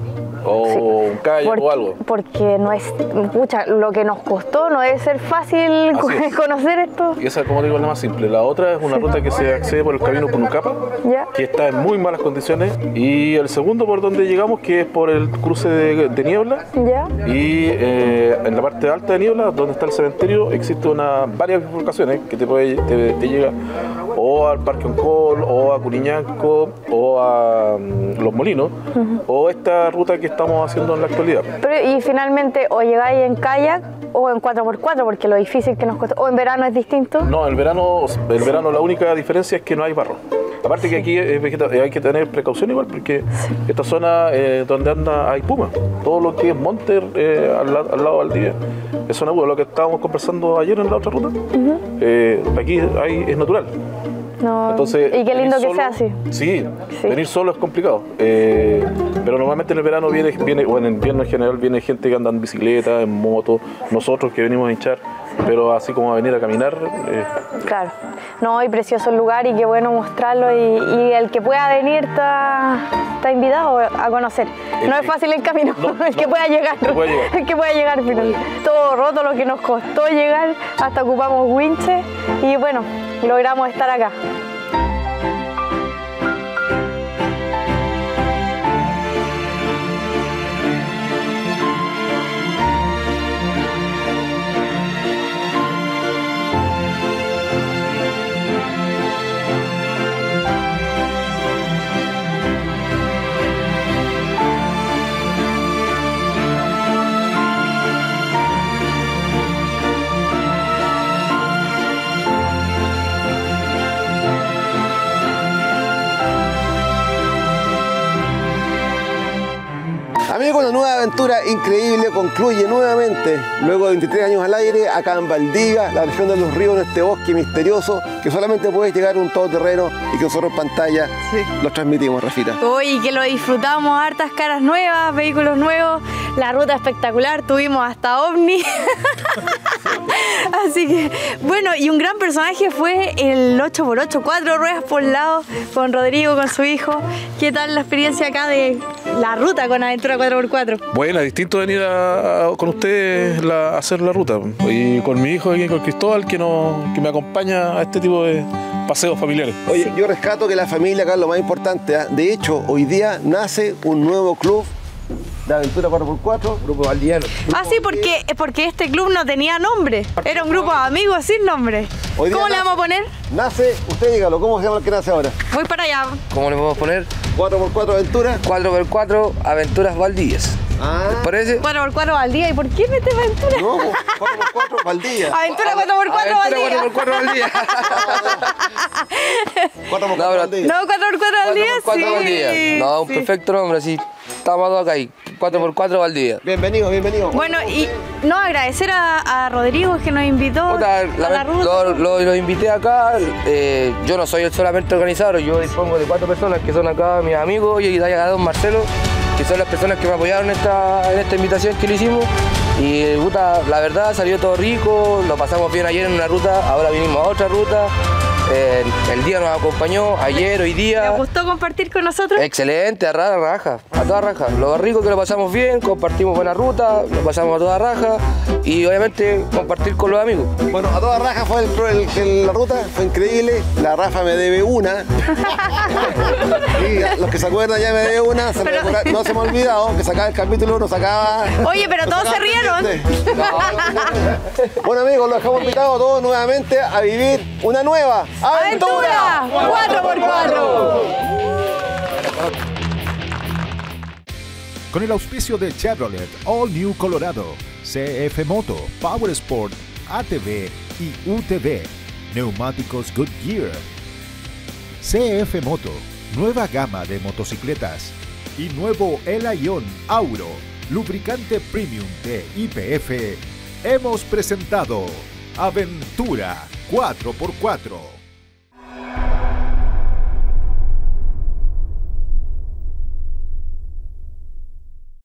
O un kayak o algo. Porque no es, lo que nos costó no debe ser fácil conocer esto. Y esa, como digo, es la más simple. La otra es una ruta que se accede por el camino Punucapa, que está en muy malas condiciones. Y el segundo por donde llegamos, que es por el cruce de Niebla. Y en la parte alta de Niebla, donde está el cementerio, existen varias bifurcaciones que te llega o al Parque Oncol, o a Curiñanco, o a Los Molinos, o esta ruta que estamos haciendo en la actualidad. Pero, y finalmente, o llegáis en kayak o en 4x4, porque lo difícil que nos cuesta. ¿O en verano es distinto? No, el verano la única diferencia es que no hay barro. Aparte que aquí hay que tener precaución igual, porque esta zona donde hay puma, todo lo que es monte al lado de Valdivia, es zona puma. Lo que estábamos conversando ayer en la otra ruta, aquí es natural. No. Entonces, y qué lindo que sea así. Sí, venir solo es complicado. Pero normalmente en el verano viene, o en el invierno en general, viene gente que anda en bicicleta, en moto, nosotros que venimos a hinchar, pero así como a venir a caminar. Claro. No, y precioso el lugar, y qué bueno mostrarlo, y el que pueda venir está invitado a conocer. No es fácil el camino, el que pueda llegar. El que pueda llegar al final. Todo roto, lo que nos costó llegar, hasta ocupamos winches, y bueno, logramos estar acá. Amigos, una nueva aventura increíble concluye nuevamente, luego de 23 años al aire, acá en Valdivia, la región de los ríos, en este bosque misterioso, que solamente puedes llegar a un todoterreno y que nosotros en pantalla lo transmitimos, Rafita. Uy, que lo disfrutamos, hartas caras nuevas, vehículos nuevos, la ruta espectacular, tuvimos hasta ovni. Así que, bueno, y un gran personaje fue el 8x8, 4 ruedas por lado, con Rodrigo, con su hijo. ¿Qué tal la experiencia acá de la ruta con Aventura 4x4? Bueno, es distinto venir con ustedes a hacer la ruta. Y con mi hijo y con Cristóbal, que me acompaña a este tipo de paseos familiares. Oye, yo rescato que la familia acá es lo más importante, ¿eh? De hecho, hoy día nace un nuevo club de Aventura 4x4, Grupo Valdiviano. Sí, porque este club no tenía nombre. Era un grupo de amigos sin nombre. ¿Cómo le vamos a poner? Nace, usted dígalo, ¿cómo se llama el que nace ahora? Voy para allá. ¿Cómo le podemos poner? 4x4 Aventuras. 4x4 Aventuras Valdivias. ¿Te parece? 4x4 Valdivia. ¿Y por qué mete Aventura? No, 4x4 Valdivia. Aventura 4x4 Valdivia. 4x4 Valdivia. 4x4 Valdivia. No, 4x4 Valdivia, 4x4 Valdivia. No, un perfecto nombre, así. Estamos todos acá ahí. 4x4 Valdivia. Bienvenido, bienvenido. Bueno, y no, agradecer a Rodrigo que nos invitó a la ruta. Lo invité acá. Yo no soy solamente organizador, yo dispongo de 4 personas que son acá mis amigos y a don Marcelo, que son las personas que me apoyaron en esta invitación que le hicimos. Y la verdad salió todo rico, lo pasamos bien ayer en una ruta, ahora vinimos a otra ruta. El día nos acompañó, ayer, hoy día. ¿Les gustó compartir con nosotros? Excelente, a raja, a toda raja. Lo rico que lo pasamos bien, compartimos buena ruta, lo pasamos a toda raja y obviamente compartir con los amigos. Bueno, a toda raja fue la ruta, fue increíble. La Rafa me debe una. Y los que se acuerdan ya me debe una. No se me ha olvidado que sacaba el capítulo, no sacaba. Oye, pero todos se rieron. Bueno, amigos, los dejamos invitados todos nuevamente a vivir una nueva ¡Aventura 4x4! Con el auspicio de Chevrolet All New Colorado, CF Moto, Power Sport, ATV y UTV, Neumáticos Goodyear, CF Moto, nueva gama de motocicletas y nuevo El-Ion Auro, lubricante premium de YPF, hemos presentado Aventura 4x4.